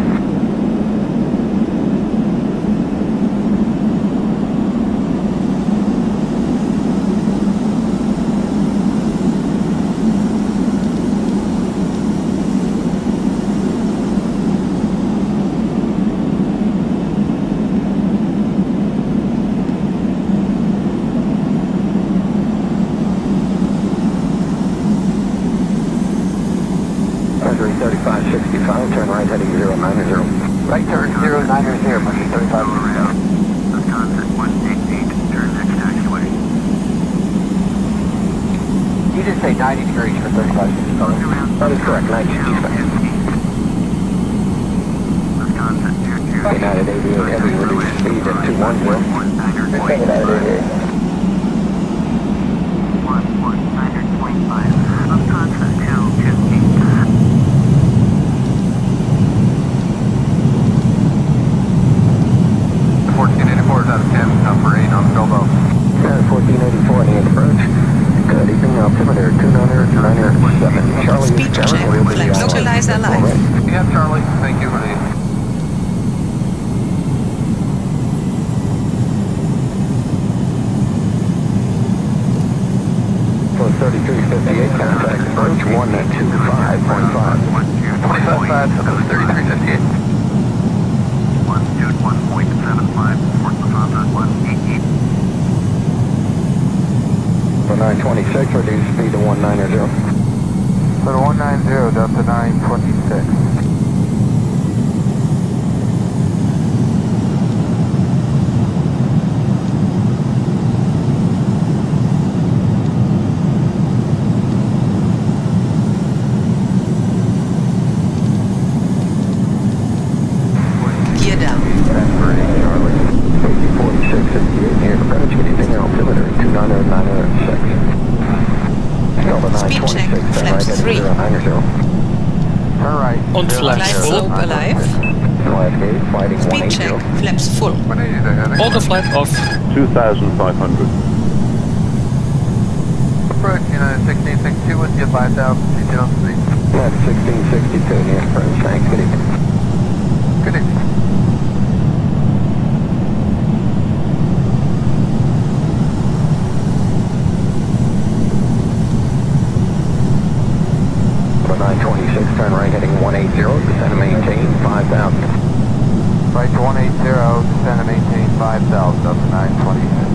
Mercury 3565, turn right heading 090. Right turn 090, Mercury 3565. Lufthansa 188, turn next taxiway. You did say 90 degrees for 3565. That is correct, 90 eastbound. Lufthansa 228. United 88 Heavy, reduce speed to 210. United 88. 119.5. Lufthansa 228. 1484 is out of 10, number 8 on Bilbo. 1484 on the approach. Good evening, altimeter Niner 29er, Niner 7. Charlie, Speed check, flaps localizer live. Yeah, Charlie, thank you. For 3358 contact, approach 125.5. 25 to 3358. 1.75, Fort Lafonta, 188. For 926, reduce speed to 190. For 190, Delta 926. Gear down. Speed check, flaps 3. Und flaps Glide full. slope alive. Speed check, flaps full. Auto flight off. 2,500. Approach United 1662 with the advised altitude on speed. That's 1662 near approach. Thanks, good evening. Good evening. For 926, turn right heading 180, descend and maintain 5,000. Right to 180, descend and maintain 5,000 up to 926.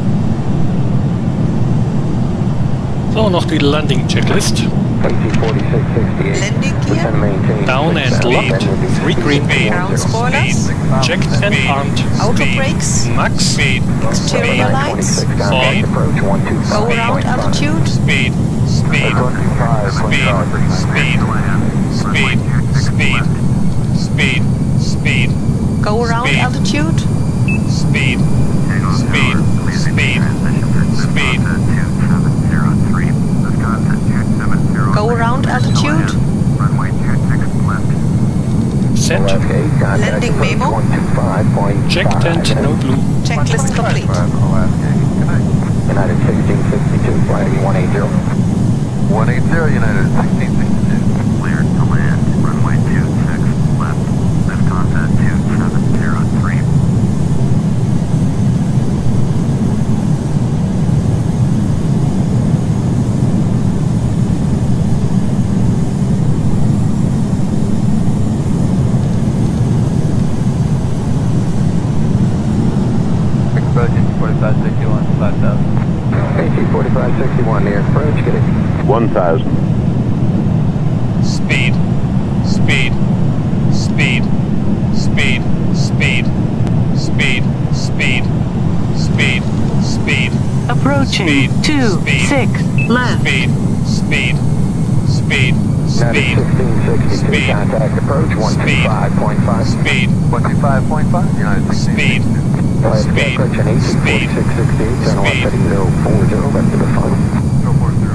So, noch die Landing Checklist. Landing gear. Down and locked. 3 green. Ground spoilers. Checked and armed. Auto brakes. Max. Exterior lights. On. Go around altitude. Speed. Speed. Speed. Speed. Speed. Speed. Speed. Speed. Go around altitude. Speed. Speed. Speed. Speed. Go around altitude. Set. Landing memo. Checked and no blue. Checklist complete. United 1662, flying 180. 180 United 1662. Cleared to land, runway 26 left, lift onto 2703. Approach 4561, 5000. AC 4561 near approach, get it. 1,000. Speed. Speed. Speed. Speed. Speed. Speed. Speed. Speed. Speed. Approaching. 26 left. Speed. Speed. Speed. Speed. 1662, contact approach 125.5. Speed. 125.5 United 1662. Speed. Speed. Approach an AC 4668, turn off heading 040, left to the front. 040.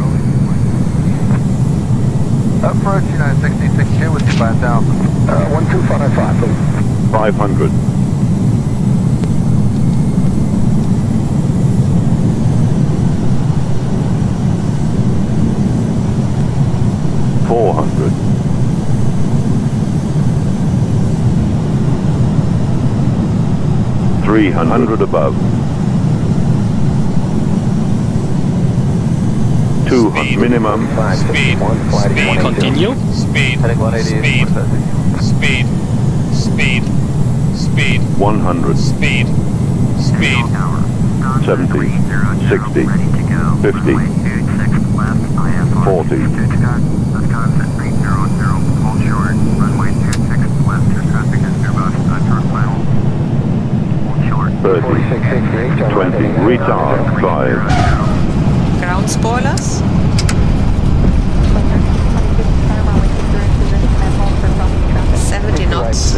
Approach United 1662 with the 5000. 1255, please. 500. 400. 300 above. 200 minimum. Speed. Speed. Continue. Speed. Heading 180. Speed. Speed. Speed. 100. Speed. Speed. 70. 60. 50. 40. Wisconsin 300, hold short, runway 26 left, your traffic is about short final. Hold short. 30. 20. Retard. 5. Ground spoilers. 70 knots.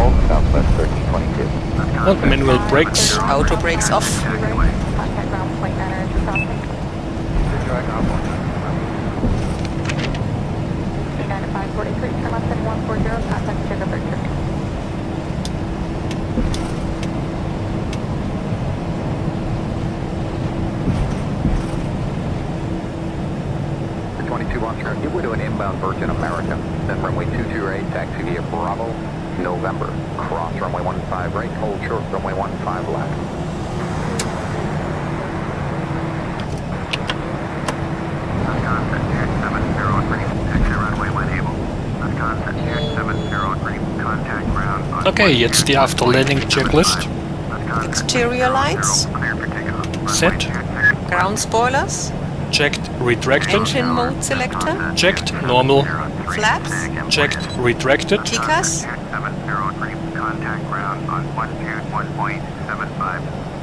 And manual brakes. Auto brakes off. Oscar, get way to an inbound Virgin America. Then runway 22 right, taxi via Bravo, November. Cross runway 15 right, hold short, runway 15 left. Okay, jetzt die After Landing Checklist. Exterior lights. Set. Ground spoilers. Checked retracted. Engine mode selector. Checked normal. Flaps. Checked retracted. TCAS. Contact ground on 121.75.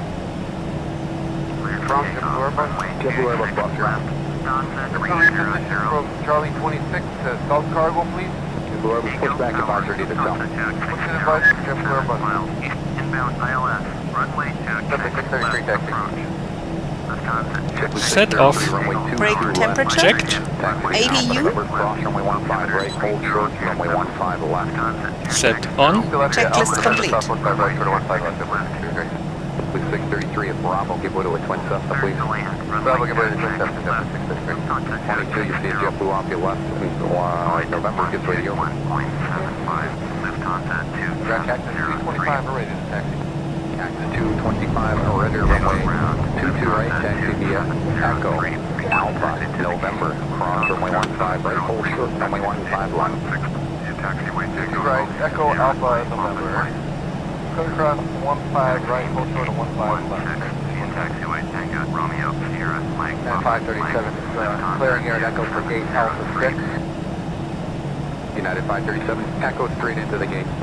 From JetBlue Airbus bus left. From Charlie 26 to South Cargo, please. JetBlue Airbus push back advisory to the south. What's the advice from JetBlue Airbus? Inbound ILS, runway 2. 633 taxi. Set off. Brake temperature. Checked. ADU. Cross runway 15 right, hold short, runway 15 left. Set on. Checklist complete. With 633 at Bravo, give way to a twin Cessna, please. Bravo, give way to twin Cessna, 22, you see a JetBlue off your left, and November gives way to you. Ground Cactus 225 are rated taxi. Cactus 225 already runway 22 right, taxi via Echo, Alpha, November, cross runway 15 right, hold short, runway 15 left. 22 right, Echo, Alpha, November. Come across 15 right, hold short of 15 left. Taxiway Tango Romeo Sierra Mike. And 537 is clearing here at Echo for gate Alpha 6. United 537, Echo straight into the gate.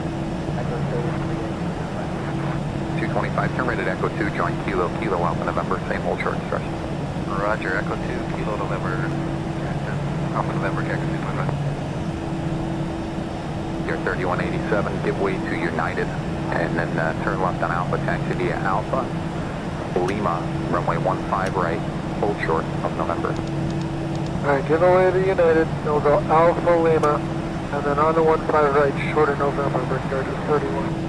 225, turn right at Echo 2, join Kilo, Kilo Alpha November, same hold short instruction. Roger, Echo 2, Kilo November, Alpha November, Cactus 225. You're 3187, give way to United, and then turn left on Alpha, taxi via Alpha, Lima, runway 15 right, hold short of November. Alright, give away to United, we'll go Alpha Lima, and then on the 15 right, short of November, Brickyard is 31.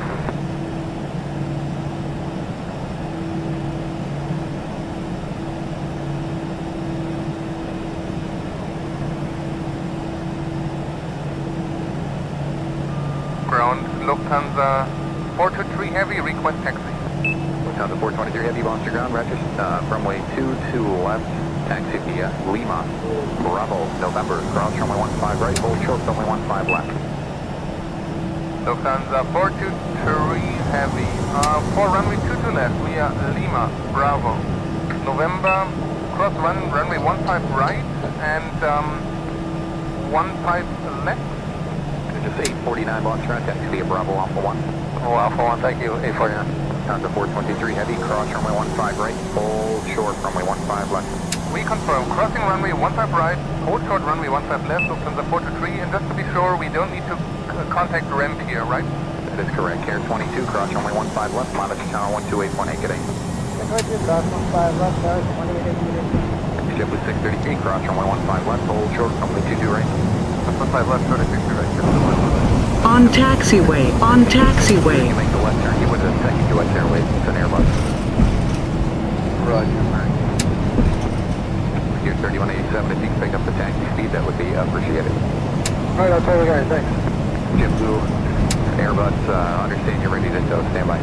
Ground, Lufthansa 423 Heavy, request taxi. Lufthansa 423 Heavy, Monster Ground, register, runway 22 left, taxi via Lima, Bravo, November, cross runway 15 right, hold short, runway 15 left. Lufthansa 423 Heavy, for runway 22 left, via Lima, Bravo, November, cross runway 15 right, and 15 left. Just 849 Monster Ground, taxi via Bravo, Alpha 1. Oh, Alpha 1, thank you, 849. Lufthansa 423 Heavy, cross runway 15 right, hold short, runway 15 left. We confirm, crossing runway 15 right, hold short runway 15 left, Lufthansa 423, and just to be sure, we don't need to contact ramp here, right? That is correct, Air 22, cross runway 15 left, monitor channel 128.8, good day. JetBlue 633, cross runway 15 left, hold short, runway 22 right. 15 left, 36 right. On taxiway, on taxiway. You make the left turn, you would have second US Airways, it's an Airbus. Roger. Here 3187, if you can pick up the taxi speed, that would be appreciated. Alright, I'll tell the guys, thanks. JetBlue, Airbus, understand you're ready to tow, stand by.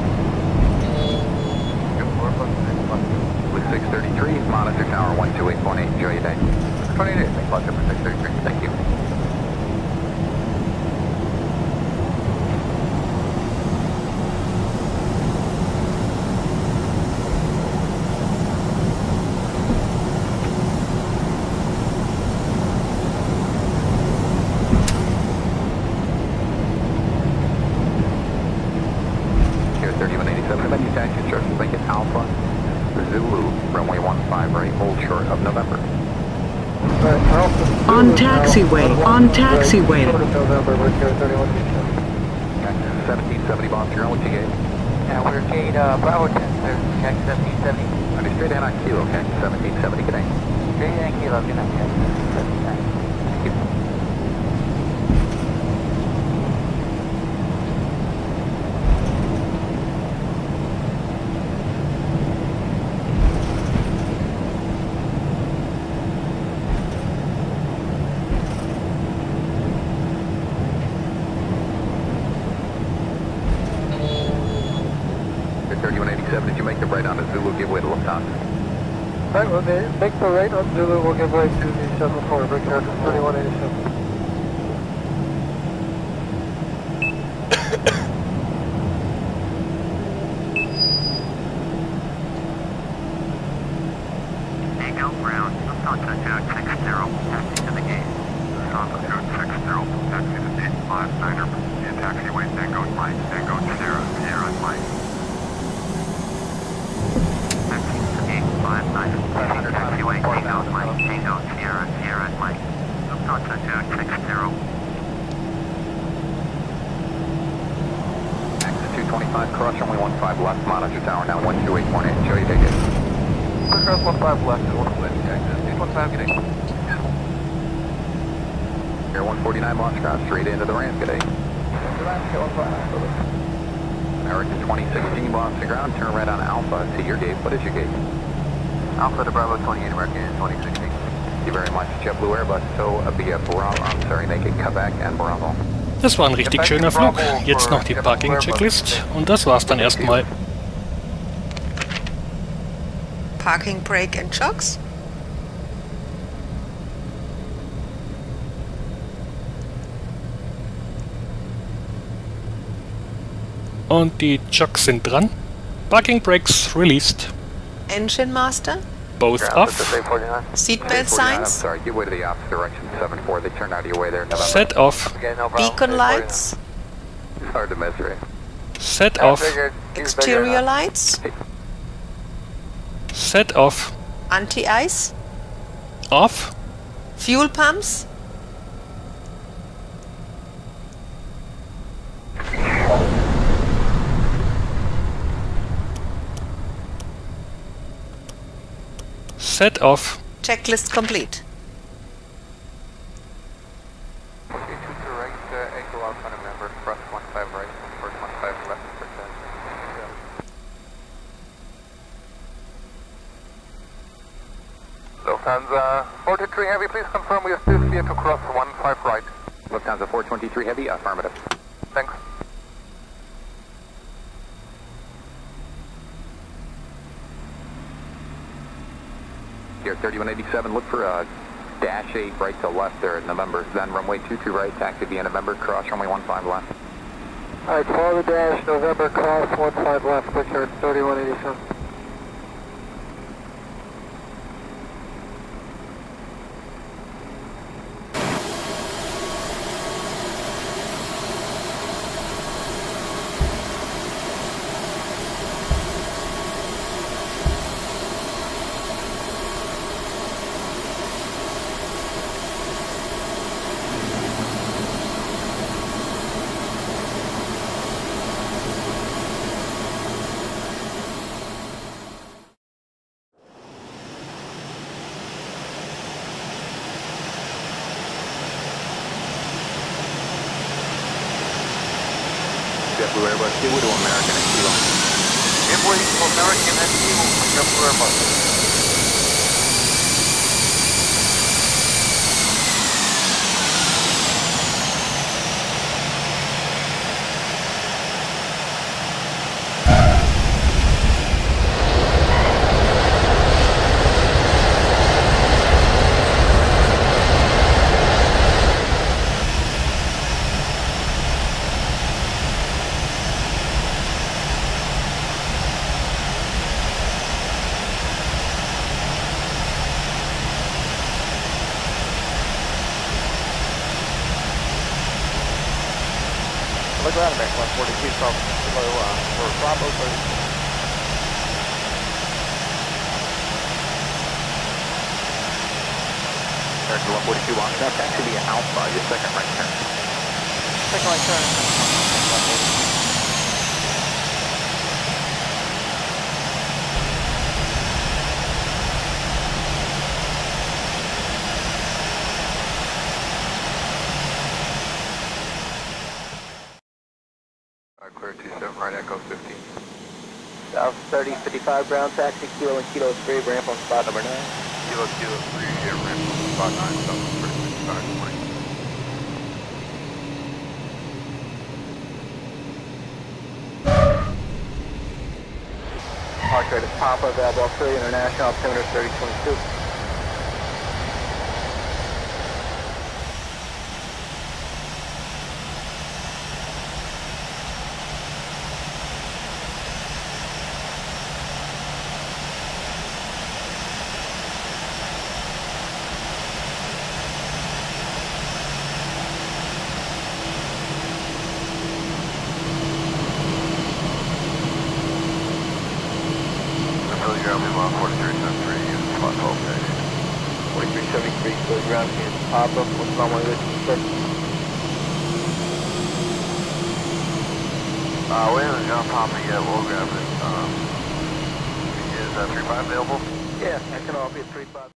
With 633, monitor tower 128.8, enjoy your day. 28, thanks, Roger, for 633. Thank you. Here 3187, venue taxi instructions, make it Alpha, Zulu, runway 15 right, hold short of November. On taxiway, on taxiway. 1770 Boston, what's your gate? Yeah, we're gate Bravo 10, sir. Check 1770. Under straight down on Kilo, okay? 1770, good day. Straight down Kilo, good night, check 1770. Thank you. Zulu, give way to Lufthansa. Right, well, make the right on Zulu, we'll give way to the 74, big charge 3187. Tango ground, Lufthansa 260, taxi to the gate. Lufthansa 260, taxi to gate 59er, taxiway Tango Mike, Tango Sierra, Sierra Mike. Taxi to gate 59er, taxiway Tango Mike, Tango Sierra, Sierra Mike. Lufthansa 260. Exit 225, cross runway 15 left, monitor tower now 128.8, show you ticket. Cross 15 left, order landing exit. 815, good day. Air 149 launch cross, straight into the ramp, good day. American 2016 Boston ground, turn right on Alpha to your gate. What is your gate? Alpha to Bravo 28, American 2016. Thank you very much. JetBlue Airbus, so via Bravo, I'm sorry, make it Quebec and Bravo. Das war ein richtig schöner Flug. Jetzt noch die Parking-Checklist und das war's dann erstmal. Parking, brake and shocks. Und die Chocks sind dran. Parking brakes released. Engine master. Both off. Seatbelt signs. Sorry, give way to the opposite direction, 74. They turned out of your way there in November. Set off. Beacon lights. It's hard to miss, right? Set off. Exterior lights. Set off. Anti-ice. Off. Fuel pumps. Set off. Checklist complete. Okay, 2 to right, Echo Alpha November, cross 15 right, first 15 left, percent. Lufthansa 423 Heavy, please confirm we are still clear to cross 15 right. Lufthansa 423 Heavy, affirmative. Thanks. Here, 3187, look for dash 8 right to left there in November. Then runway 22 right, taxi via November, cross runway 15 left. Alright, follow the dash, November, cross 15 left, big charge 3187. JetBlue Airbus, give way to American and Kilo. Give way to American and Kilo from JetBlue Airbus. Look around at me, 142 from for Bravo 30. American 142 on now, taxi via Alpha, your second right turn. Second right turn. Clear 27 right, Echo 15. South 3055 ground taxi, Kilo and Kilo 3, ramp on spot number 9. Kilo 3, air ramp on spot 9, South 3055 right. Hard credit Papa available, Australia International, altimeter 3022. Ground Lima 4373, spot 12 days. 4373, so ground here, Papa, what's my one sir? We haven't got Papa yet, we'll grab it. Is 35 available? Yeah, I can all be at 35.